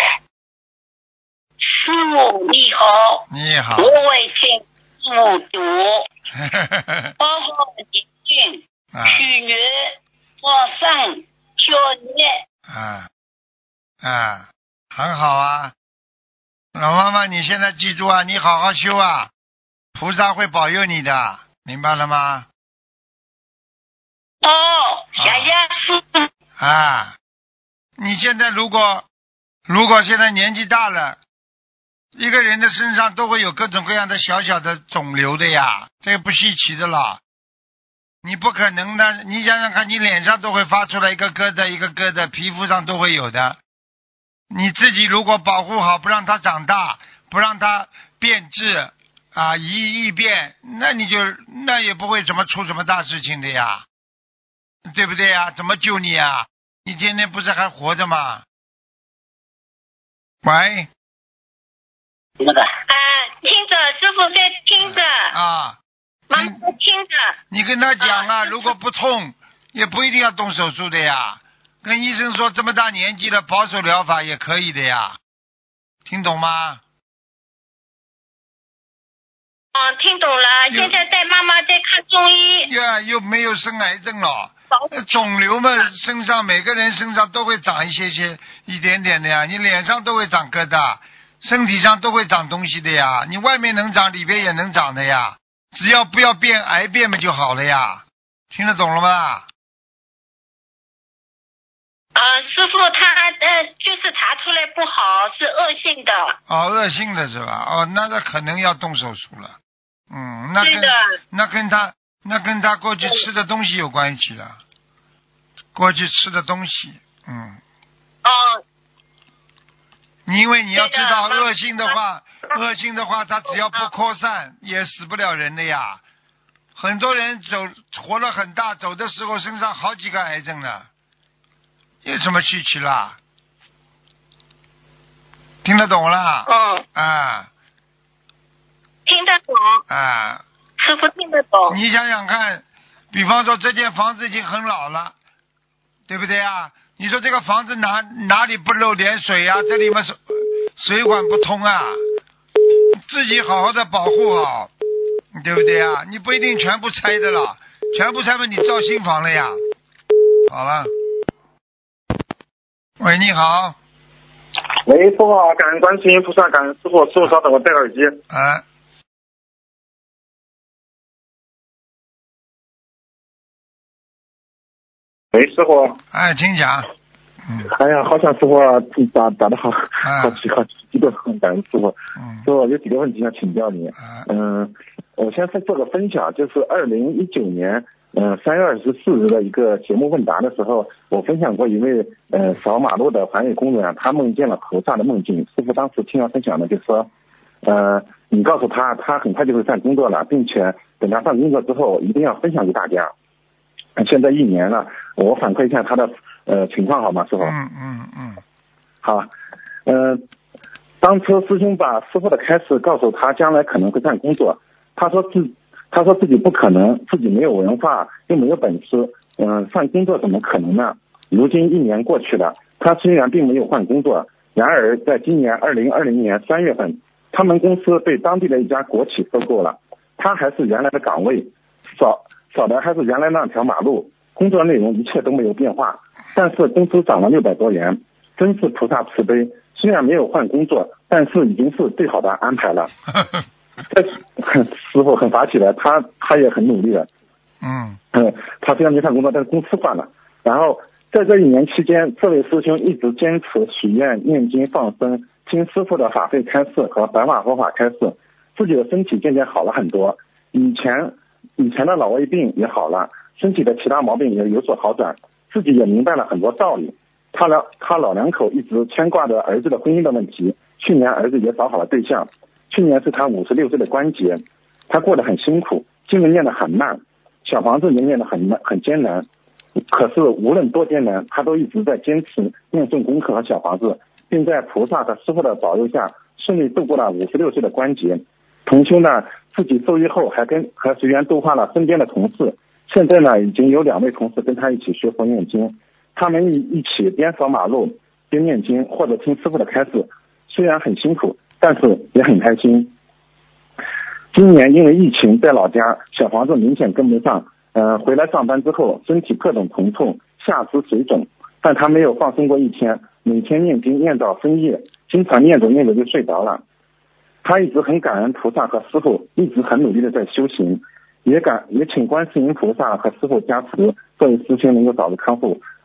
师父你好。 你好。 我为天父读，包括宁静、许愿、做善、学业。 啊啊，很好啊。老妈妈，你现在记住啊，你好好修啊，菩萨会保佑你的，明白了吗？ 哦，谢谢师父。 啊， 你现在如果如果现在年纪大了，一个人的身上都会有各种各样的小小的肿瘤的呀，这个不稀奇的了。你不可能的，你想想看，你脸上都会发出来一个疙瘩一个疙瘩，皮肤上都会有的。你自己如果保护好，不让它长大，不让它变质啊，一易异变，那你就那也不会怎么出什么大事情的呀，对不对呀？怎么救你呀？你今天不是还活着吗？喂， 那个啊，听着，师傅在听着啊， 妈妈在听着。 你跟他讲啊， 啊如果不痛，也不一定要动手术的呀。跟医生说这么大年纪了，保守疗法也可以的呀，听懂吗？ 哦，听懂了。 有现在带妈妈在看中医。 呀，又没有生癌症了。 保呃肿瘤嘛，身上每个人身上都会长一些些一点点的呀，你脸上都会长疙瘩，身体上都会长东西的呀，你外面能长，里边也能长的呀，只要不要变癌变嘛就好了呀，听得懂了吗？ 啊，师傅他呃就是查出来不好，是恶性的。 哦，恶性的是吧？哦，那个可能要动手术了。嗯，那跟对的。 那跟他那跟他过去吃的东西有关系了，过去吃的东西，嗯。 哦。 因为你要知道， 对的恶性的话，恶性的话，他只要不扩散，也死不了人的呀。很多人走活了很大，走的时候身上好几个癌症呢，有什么稀奇啦？听得懂了？ 嗯。 啊听得懂。 啊！ 师傅听得懂。 你想想看，比方说这间房子已经很老了，对不对啊？你说这个房子哪哪里不漏点水啊？这里面水水管不通啊，自己好好的保护好，对不对啊？你不一定全部拆的了，全部拆嘛，你造新房了呀。好了，喂，你好。 喂，师傅好，感恩观世音菩萨，感恩师傅，师傅稍等，我戴个耳机。 啊。 喂，师傅。 哎，请讲。嗯。 哎呀，好想师傅打打得好， 啊、 好奇好激动，感恩师傅。 嗯。 师傅有几个问题想请教你。 啊、 嗯，我先做个分享，就是二零一九年。嗯，三月二十四日的一个节目问答的时候，我分享过一位呃扫马路的环卫工人，他梦见了菩萨的梦境。师傅当时听了分享的就说，呃，你告诉他，他很快就会上工作了，并且等他上工作之后，一定要分享给大家。现在一年了，我反馈一下他的呃情况好吗，师傅？ 嗯嗯嗯。 好，嗯、呃，当初师兄把师傅的开示告诉他，将来可能会上工作，他说自。他说自己不可能，自己没有文化，又没有本事，嗯、呃，上工作怎么可能呢？如今一年过去了，他虽然并没有换工作，然而在今年二零二零年三月份，他们公司被当地的一家国企收购了，他还是原来的岗位，扫扫的还是原来那条马路，工作内容一切都没有变化，但是工资涨了六百多元，真是菩萨慈悲。虽然没有换工作，但是已经是最好的安排了。这师傅很法喜的，他他也很努力的。 嗯嗯，他虽然没上工作，但是公司换了。然后在这一年期间，这位师兄一直坚持许愿、念经、放生，听师傅的法会开示和白话佛法开示，自己的身体渐渐好了很多。以前以前的老胃病也好了，身体的其他毛病也有所好转，自己也明白了很多道理。他老他老两口一直牵挂着儿子的婚姻的问题，去年儿子也找好了对象。去年是他五十六岁的关节，他过得很辛苦，经文念得很慢，小房子也念得很难很艰难。可是无论多艰难，他都一直在坚持念诵功课和小房子，并在菩萨和师父的保佑下顺利度过了五十六岁的关节。同修呢，自己受益后还跟还随缘度化了身边的同事，现在呢已经有两位同事跟他一起学佛念经，他们一一起边扫马路边念经或者听师父的开示，虽然很辛苦，但是也很开心。今年因为疫情在老家，小房子明显跟不上，呃，回来上班之后身体各种疼痛，下肢水肿，但他没有放松过一天，每天念经念到深夜，经常念着念着就睡着了。他一直很感恩菩萨和师父，一直很努力的在修行，也感也请观世音菩萨和师父加持，这位师兄能够早日康复。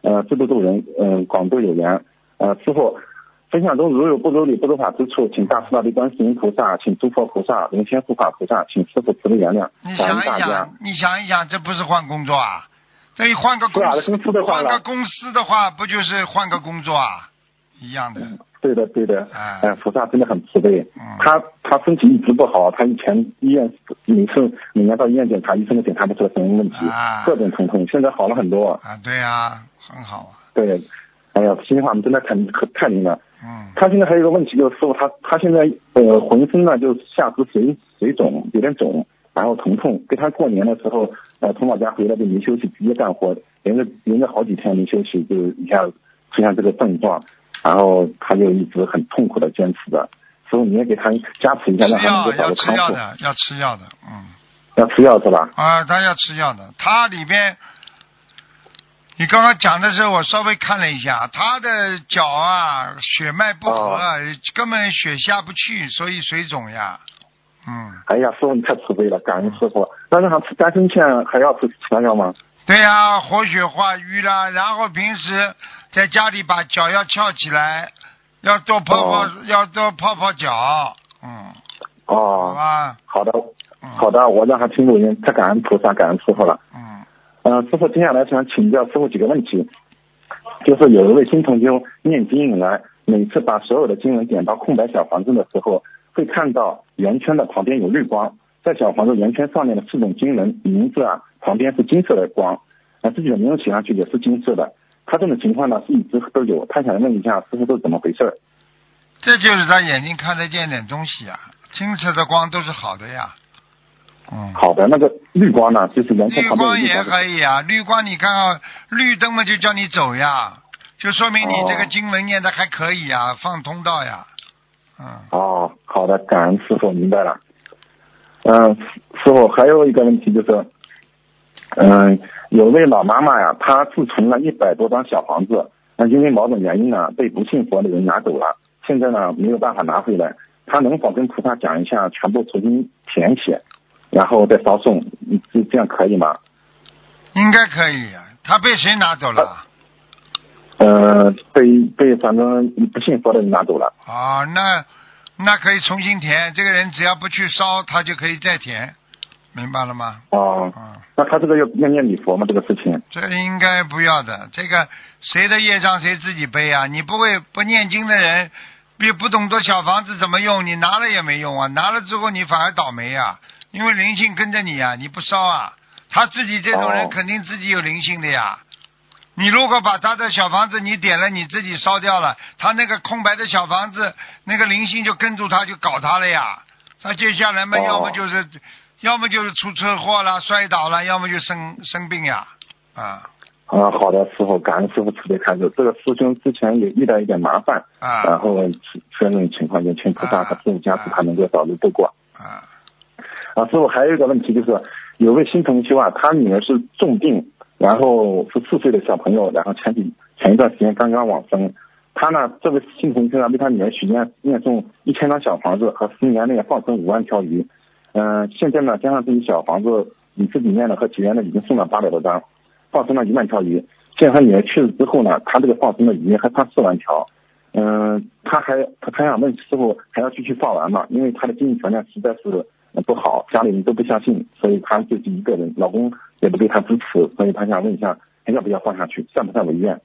呃，自度度人，嗯、呃，广度有缘。呃，师傅，分享中如有不如理不如法之处，请大慈大悲观世音菩萨，请诸佛菩萨、龙天护法菩萨，请师傅慈悲原谅。 你想一想，你想一想，这不是换工作啊？这一换个公司， 公司的话换个公司的话，不就是换个工作啊？一样的。 嗯、对的，对的。 哎、 呃，菩萨真的很慈悲。 嗯、 他他身体一直不好，他以前医院每次每年到医院检查，医生都检查不出来什么问题， 啊、 各种疼痛，现在好了很多。 啊，对啊，很好啊。 对，哎呀，心里话我们真的太可太灵了。 嗯。 他现在还有一个问题，就是师傅他他现在呃浑身呢就下肢水水肿，有点肿。然后疼痛，给他过年的时候，呃，从老家回来就没休息，直接干活，连着连着好几天没休息，就一下出现这个症状，然后他就一直很痛苦的坚持着。所以你也给他加持一下，让他能够早日康复。 要吃药的，要吃药的，嗯。 要吃药是吧？ 啊，他要吃药的。他里边，你刚刚讲的时候，我稍微看了一下，他的脚啊，血脉不和，哦、根本血下不去，所以水肿呀。嗯， 哎呀，师傅你太慈悲了，感恩师傅。那让他吃丹参片还要吃其他药吗？ 对呀、啊，活血化瘀啦，然后平时在家里把脚要翘起来，要多泡泡，哦、要多泡泡脚。嗯。 哦。 好吧。 好的，好的，我让他听录音，太感恩菩萨，感恩师傅了。 嗯。 呃，师傅接下来想请教师傅几个问题，就是有一位新同修念经以来，每次把所有的经文点到空白小房子的时候，会看到圆圈的旁边有绿光，在小房子圆圈上面的四种经文名字啊，旁边是金色的光，那自己的名字写上去也是金色的。他这种情况呢是一直都有，他想问一下师傅这是怎么回事？ 这就是他眼睛看得见点东西啊，金色的光都是好的呀。嗯， 好的，那个绿光呢，就是圆圈旁边的绿光。 绿光也可以啊，绿光你看啊，绿灯嘛就叫你走呀，就说明你这个经文念的还可以呀，哦、放通道呀。嗯。 哦，好的，感恩师傅，明白了。嗯、呃，师傅还有一个问题就是，嗯、呃，有位老妈妈呀，她自存了一百多张小房子，那因为某种原因呢，被不信佛的人拿走了，现在呢没有办法拿回来，她能否跟菩萨讲一下，全部重新填写，然后再烧送，这这样可以吗？ 应该可以啊，她被谁拿走了？ 呃，被被反正不信佛的人拿走了。 啊、哦，那那可以重新填，这个人只要不去烧，他就可以再填，明白了吗？ 哦， 嗯， 那他这个要要念礼佛吗？这个事情？ 这应该不要的，这个谁的业障谁自己背啊！你不会不念经的人，也不懂得小房子怎么用，你拿了也没用啊！拿了之后你反而倒霉啊，因为灵性跟着你啊，你不烧啊，他自己这种人肯定自己有灵性的呀。哦，你如果把他的小房子你点了，你自己烧掉了，他那个空白的小房子，那个灵性就跟住他，就搞他了呀。他接下来嘛，要么就是，要么就是出车祸了、摔倒了，要么就生生病呀，啊。 啊，好的，师傅，感恩师傅慈悲开示。这个师兄之前也遇到一点麻烦， 啊， 然后确认情况，也请菩萨和师傅加持，他能够早日度过。 啊。 啊，师傅还有一个问题就是，有位新同修啊，他女儿是重病。然后是四岁的小朋友，然后前几前一段时间刚刚往生，他呢这位新同修呢为他女儿许愿念诵一千张小房子和十年内放生五万条鱼，嗯、呃，现在呢加上这些小房子你自己念的和结缘的已经送了八百多张，放生了一万条鱼。现在他女儿去世之后呢，他这个放生的鱼还差四万条，嗯、呃，他还他他想问师傅还要继续放完吗？因为他的经济条件实在是不好，家里人都不相信，所以他就是一个人，老公也不对他支持，所以他想问一下，还要不要放下去，算不算违愿？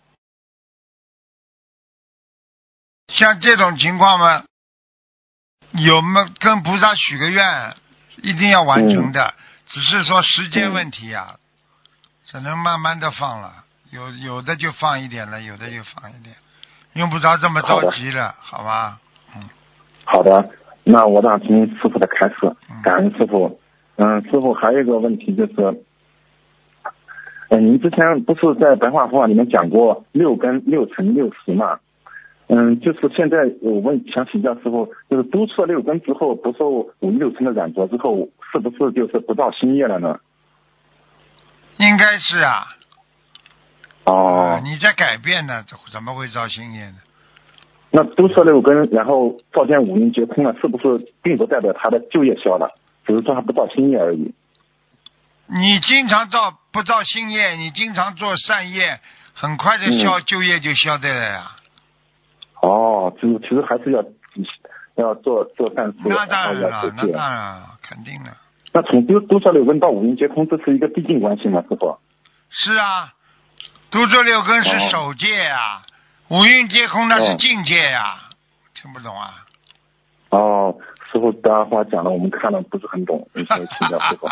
像这种情况嘛，有没跟菩萨许个愿，一定要完成的，嗯、只是说时间问题啊，嗯、只能慢慢的放了，有有的就放一点了，有的就放一点，用不着这么着急了，好吧？嗯。 好的。那我让听师傅的开示，感恩师傅。嗯，师傅还有一个问题就是，呃，您之前不是在白话佛法里面讲过六根六尘六识嘛？嗯，就是现在我问想请教师傅，就是督促六根之后不受五六尘的染着之后，是不是就是不造新业了呢？ 应该是啊。 哦、 呃。你在改变呢，怎么会造新业呢？ 那督促六根，然后照见五阴皆空了，是不是并不代表他的旧业消了，只是说他不造新业而已？ 你经常造不造新业，你经常做善业， 很快的消、嗯、就业就消掉了呀。 哦，就是其实还是要要做做善事。 那当然了，那当然了，肯定的。 那从多多少六根到五阴皆空，这是一个递进关系吗，师傅？ 是啊，多少六根是首界啊，哦、五阴皆空那是境界呀、啊，哦、听不懂啊？ 哦，师傅的话讲的我们看了不是很懂，你可以请教师傅。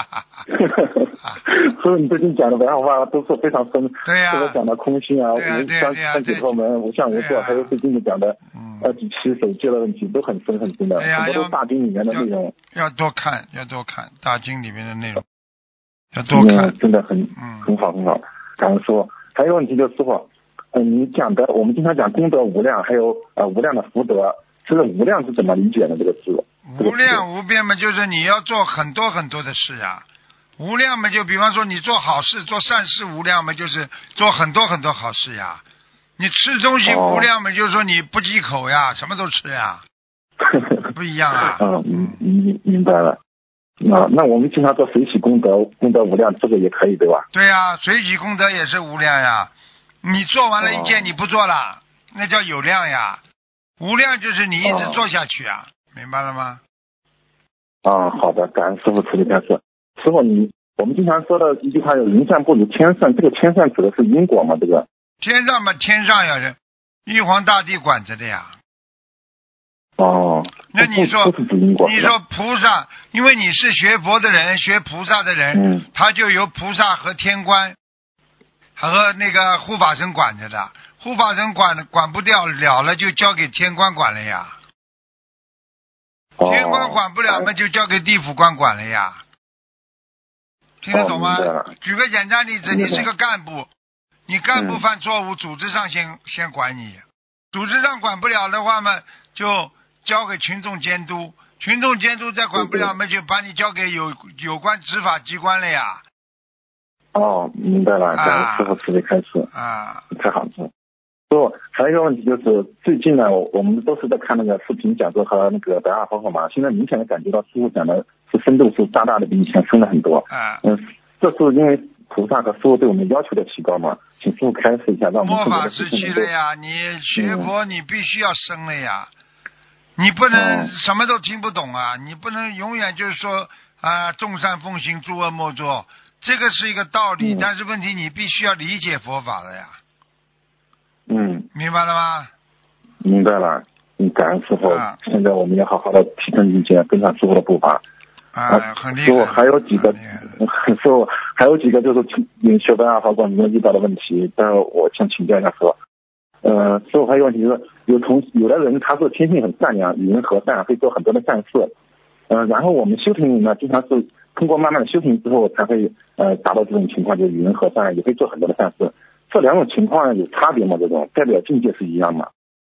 所以你最近讲的白话话都是非常深， 对呀、啊， 师傅讲的空性啊，我们像像解脱门、无相无作，还有最近的讲的二十七手戒的问题，都很深很深的，很多都大经里面的内容。 要多看，要多看大经里面的内容，要多看， 嗯、真的很嗯很好很好。感恩师傅。还有问题就是师傅，嗯、呃，你讲的我们经常讲功德无量，还有呃无量的福德。这个无量是怎么理解的？这个字无量无边嘛，就是你要做很多很多的事啊。无量嘛，就比方说你做好事、做善事无量嘛，就是做很多很多好事呀。你吃东西无量嘛，哦、就是说你不忌口呀，什么都吃呀，不一样啊。 嗯，明明白了。那那我们经常做随喜功德，功德无量，这个也可以对吧？ 对呀、啊，随喜功德也是无量呀。你做完了一件，你不做了，哦、那叫有量呀。无量就是你一直做下去啊，哦、明白了吗？ 啊，好的，感恩师父慈悲开示。师父，你我们经常说的一句话叫人善不如天善，这个天善指的是因果吗？这个天上嘛，天上要是玉皇大帝管着的呀。 哦， 那你说， 你说菩萨，因为你是学佛的人，学菩萨的人， 嗯、 他就由菩萨和天官和那个护法神管着的。护法神管管不掉了了，就交给天官管了呀。 哦、 天官管不了嘛，就交给地府官管了呀。听得懂吗？ 哦、 举个简单例子，你是个干部，你干部犯错误，嗯、组织上先先管你，组织上管不了的话嘛，就交给群众监督，群众监督再管不了嘛，就把你交给有有关执法机关了呀。 哦，明白了，感恩师父慈悲开示啊， 太好了。不，还有一个问题就是最近呢，我们都是在看那个视频讲座和那个白话佛法嘛，现在明显的感觉到师父讲的是深度是大大的比以前深了很多。 啊， 嗯，这是因为菩萨和师父对我们要求的提高嘛，请师父开示一下，让我们末法时期了呀，你学佛你必须要深了呀，嗯、你不能什么都听不懂啊，你不能永远就是说啊，众善奉行，诸恶莫作，这个是一个道理，嗯、但是问题你必须要理解佛法的呀。 嗯， 明白了吗？ 明白了。嗯，感恩师父。 啊、 现在我们要好好的提升境界，跟上师父的步伐。 啊，很厉害。 师父还有几个，师父还有几个就是你学白话佛过程中遇到的问题，但是我想请教一下师父。呃，师父还有问题就是，有同有的人他是天性很善良，与人和善，会做很多的善事。呃，然后我们修行呢，经常是通过慢慢的修行之后，才会呃达到这种情况，就是与人和善，也会做很多的善事。这两种情况有差别吗？这种代表境界是一样吗？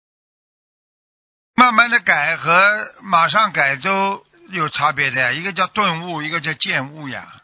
慢慢的改和马上改都有差别的，一个叫顿悟，一个叫见悟呀。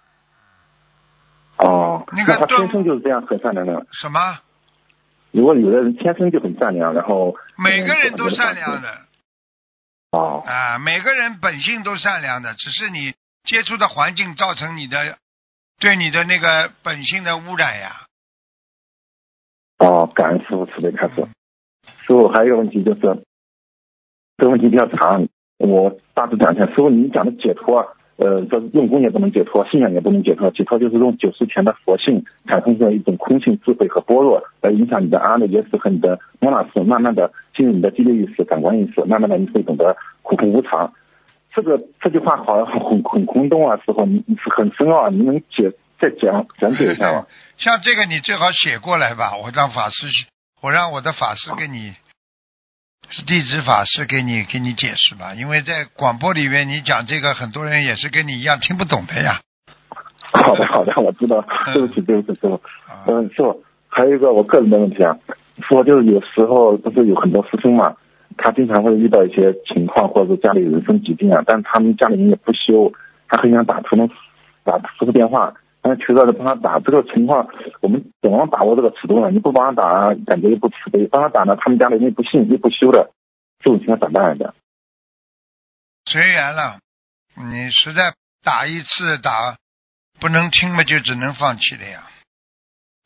哦， 那个他天生就是这样很善良的。 什么？ 如果有的人天生就很善良，然后每个人都善良的。 哦。 啊，每个人本性都善良的，只是你接触的环境造成你的对你的那个本性的污染呀。 哦，感恩师父慈悲开示。师父还有一个问题就是，这个问题比较长，我大致讲一下。师父，你讲的解脱，呃，这用功也不能解脱，信仰也不能解脱，解脱就是用九十全的佛性产生出一种空性智慧和般若，来影响你的阿赖耶识和你的摩那识，慢慢的进入你的激励意识、感官意识，慢慢的你会懂得苦空无常。这个这句话好像很很空洞啊，师父，你是很深奥啊，你能解？再讲讲解一下吧。 像这个你最好写过来吧，我让法师，我让我的法师给你，是地址法师给你给你解释吧，因为在广播里面你讲这个，很多人也是跟你一样听不懂的呀。 好的好的，我知道，对不起对不起师傅。嗯，师傅，还有一个我个人的问题啊，说就是有时候不是有很多师兄嘛，他经常会遇到一些情况，或者是家里人生疾病啊，但他们家里人也不修，他很想打出能打师傅电话。但是求到的帮他打，这个情况我们怎么把握这个尺度呢？你不帮他打，感觉又不慈悲；帮他打呢，他们家里人不信又不修的，这种情况咋办的？ 随缘了，你实在打一次打不能听嘛，就只能放弃了呀。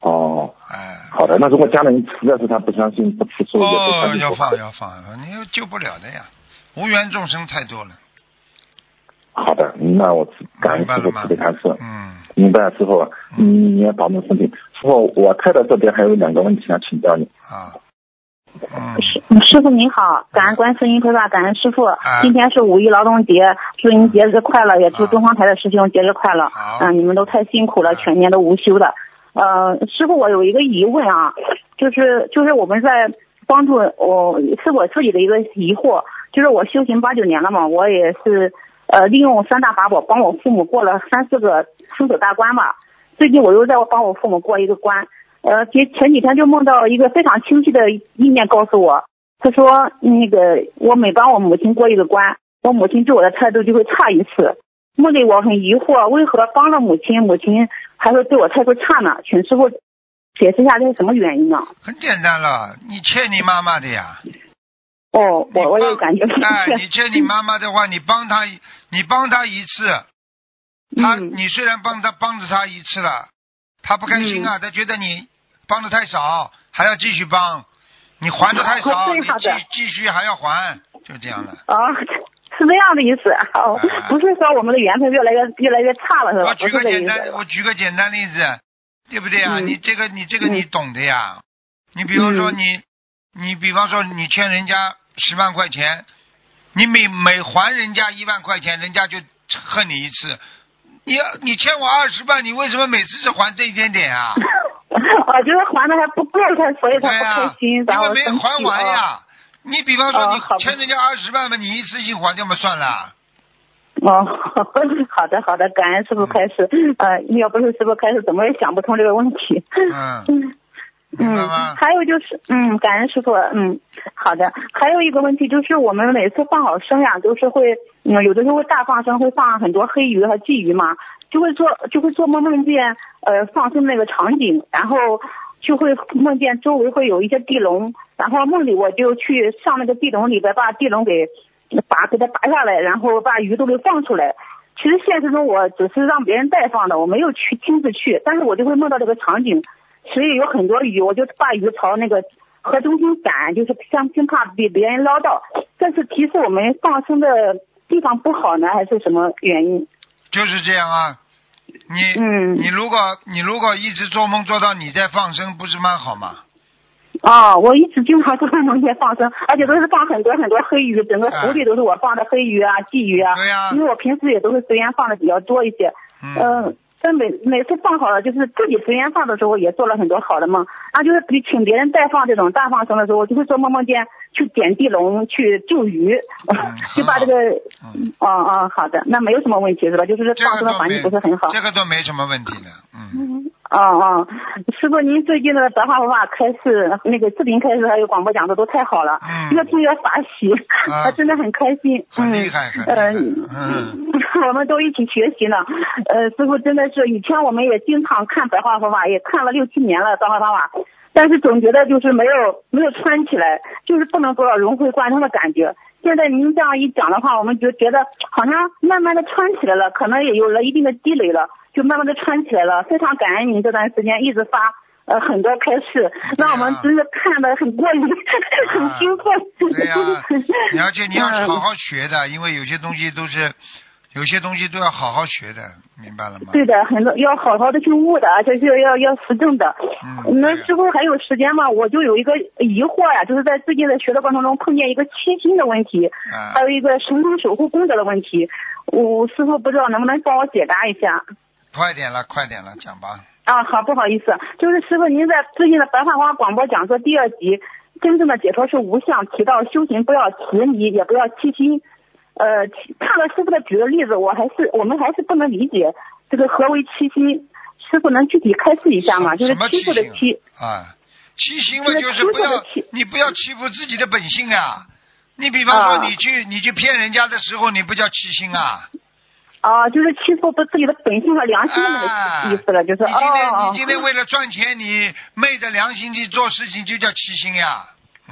哦， 哎， 好的。那如果家人实在是他不相信不吃素，也不哦， 相信要放要放，你又救不了的呀，无缘众生太多了。 好的，那我感恩师傅慈悲开示。 嗯， 明白，师傅，你你也保重身体。师傅，我太太这边还有两个问题想请教你。 啊，嗯， 师师傅您好，感恩观世音菩萨，感恩师傅。 啊、 今天是五一劳动节，祝您节日快乐，也祝东方台的师兄节日快乐。 好， 啊，你们都太辛苦了，全年都无休的。呃，师傅，我有一个疑问啊，就是就是我们在帮助我是我自己的一个疑惑，就是我修行八九年了嘛，我也是呃利用三大法宝帮我父母过了三四个生死大关吧。最近我又在帮我父母过一个关，呃前前几天就梦到一个非常清晰的意念告诉我，他说那个我每帮我母亲过一个关，我母亲对我的态度就会差一次。梦里我很疑惑，为何帮了母亲，母亲还会对我态度差呢？请师傅解释一下这是什么原因呢？ 很简单了，你欠你妈妈的呀。 哦，我我也感觉是。 哎，你欠你妈妈的话，你帮她，你帮她一次，她、嗯、你虽然帮她帮着她一次了，她不开心啊，她、嗯、觉得你帮的太少，还要继续帮，你还的太少，你继继续还要还，就这样了。 哦。是这样的意思，哦，啊、不是说我们的缘分越来越越来越差了，是吧？ 我举个简单，我举个简单例子，对不对啊？嗯、你这个你这个你懂的呀。嗯、你比方说你、嗯、你比方说你欠人家十万块钱，你每每还人家一万块钱，人家就恨你一次。你你欠我二十万，你为什么每次只还这一点点啊？ 我觉得还的还不够，他所以他不开心， 然后因为没还完呀。哦你比方说，你欠人家二十万嘛， 哦、 你一次性还掉嘛算了。 哦，好的好的，感恩师傅开始。嗯、呃，要不是师傅开始，怎么也想不通这个问题。 嗯。嗯。 还有就是，嗯，感恩师傅，嗯，好的。还有一个问题就是，我们每次放好生呀，都是会，嗯，有的时候会大放生，会放很多黑鱼和鲫鱼嘛，就会做就会做梦梦见呃放生那个场景，然后。就会梦见周围会有一些地笼，然后梦里我就去上那个地笼里边把地笼给拔给它拔下来，然后把鱼都给放出来。其实现实中我只是让别人代放的，我没有去亲自去，但是我就会梦到这个场景，所以有很多鱼，我就把鱼朝那个河中心赶，就是相生怕被别人捞到。这是提示我们放生的地方不好呢，还是什么原因？ 就是这样啊。你嗯，你如果你如果一直做梦做到你在放生，不是蛮好吗？ 哦，我一直经常做梦在放生，而且都是放很多很多黑鱼，整个湖里都是我放的黑鱼啊、鲫鱼啊。 对呀、啊。 因为我平时也都是随缘放的比较多一些。嗯。呃但每每次放好了，就是自己随缘放的时候，也做了很多好的梦。啊，就是比请别人代放这种大放生的时候，就会做梦梦见去点地笼去救鱼，嗯、就把这个，嗯，哦哦，好的，那没有什么问题是吧？就是放生的环境不是很好。 这个都没什么问题的，嗯。 哦哦，师傅，您最近的白话佛法开示，那个视频开示还有广播讲的都太好了， 嗯， 越听越法喜，啊，真的很开心， 很厉害， 嗯，呃，嗯，我们都一起学习呢，呃，师傅真的是以前我们也经常看白话佛法，也看了六七年了白话佛法，但是总觉得就是没有没有穿起来，就是不能做到融会贯通的感觉。现在您这样一讲的话，我们就觉得好像慢慢的穿起来了，可能也有了一定的积累了，就慢慢的穿起来了。非常感恩您这段时间一直发呃很多开示，让我们真的看得很过瘾，啊、很兴奋。 对呀、啊，而且你要好好学的，因为有些东西都是。有些东西都要好好学的，明白了吗？ 对的，很多要好好的去悟的，而且是要要实证的。 嗯， 那师傅还有时间吗？我就有一个疑惑呀，就是在最近的学的过程中碰见一个七星的问题， 啊、 还有一个神通守护功德的问题。我师傅不知道能不能帮我解答一下？ 快点了，快点了，讲吧。 啊，好，不好意思，就是师傅您在最近的白话花广播讲座第二集，真正的解脱是无相，提到修行不要执迷，也不要欺心。呃，看了师傅的举的例子，我还是我们还是不能理解这个何为七心，师傅能具体开示一下吗？就是欺负的欺啊，欺心嘛，就是不要你不要欺负自己的本性啊。你比方说你去、啊、你去骗人家的时候，你不叫欺心啊。 啊，就是欺负不自己的本性和良心的那个意思了，啊、就是你今天、 哦、 你今天为了赚钱，你昧着良心去做事情，就叫欺心呀。嗯。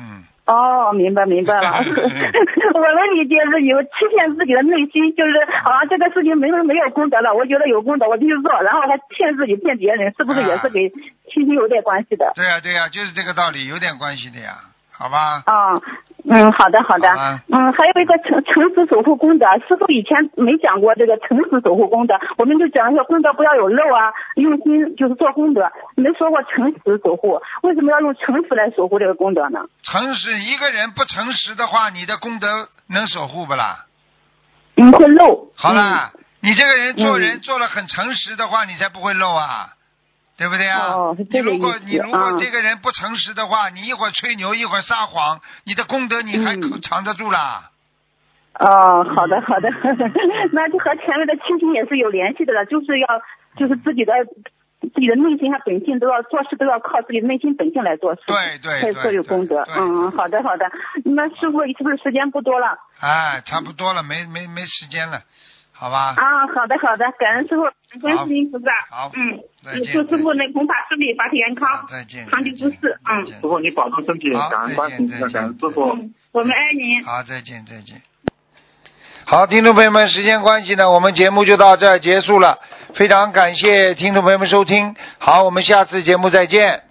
哦，明白明白了。我的理解是有欺骗自己的内心，就是好像这个事情没有没有功德了，我觉得有功德我就去做，然后还骗自己骗别人，是不是也是给心情有点关系的？ 对呀、啊、对呀、啊，就是这个道理，有点关系的呀，好吧？ 啊、哦，嗯，好的好的， 好嗯，还有一个诚诚实守护功德，师傅以前没讲过这个诚实守护功德，我们就讲说功德不要有漏啊，用心就是做功德，没说过诚实守护，为什么要用诚实来守护这个功德呢？ 诚实，一个人不诚实的话，你的功德能守护不啦？ 嗯，会漏。 好啦、嗯，你这个人做人、 嗯、 做了很诚实的话，你才不会漏啊。对不对啊？ 哦， 你如果你如果这个人不诚实的话，嗯、你一会儿吹牛一会儿撒谎，你的功德你还藏得住啦？ 哦，好的好的，那就和前面的亲情也是有联系的了，就是要就是自己的自己的内心和本性都要做事都要靠自己内心本性来做事， 对对对，才有功德。嗯，好的好的，那师傅是不是时间不多了？ 哎，差不多了，没没没时间了。好吧。 啊，好的好的，感恩师傅，观世音菩萨。 好， 嗯， 再见。 祝师傅那弘法顺利，法体健康， 再见， 长久之事。嗯， 师傅你保重身体，感恩观世音菩萨，感恩师傅。 我们爱您。 好，再见再见。好，听众朋友们，时间关系呢，我们节目就到这儿结束了。非常感谢听众朋友们收听，好，我们下次节目再见。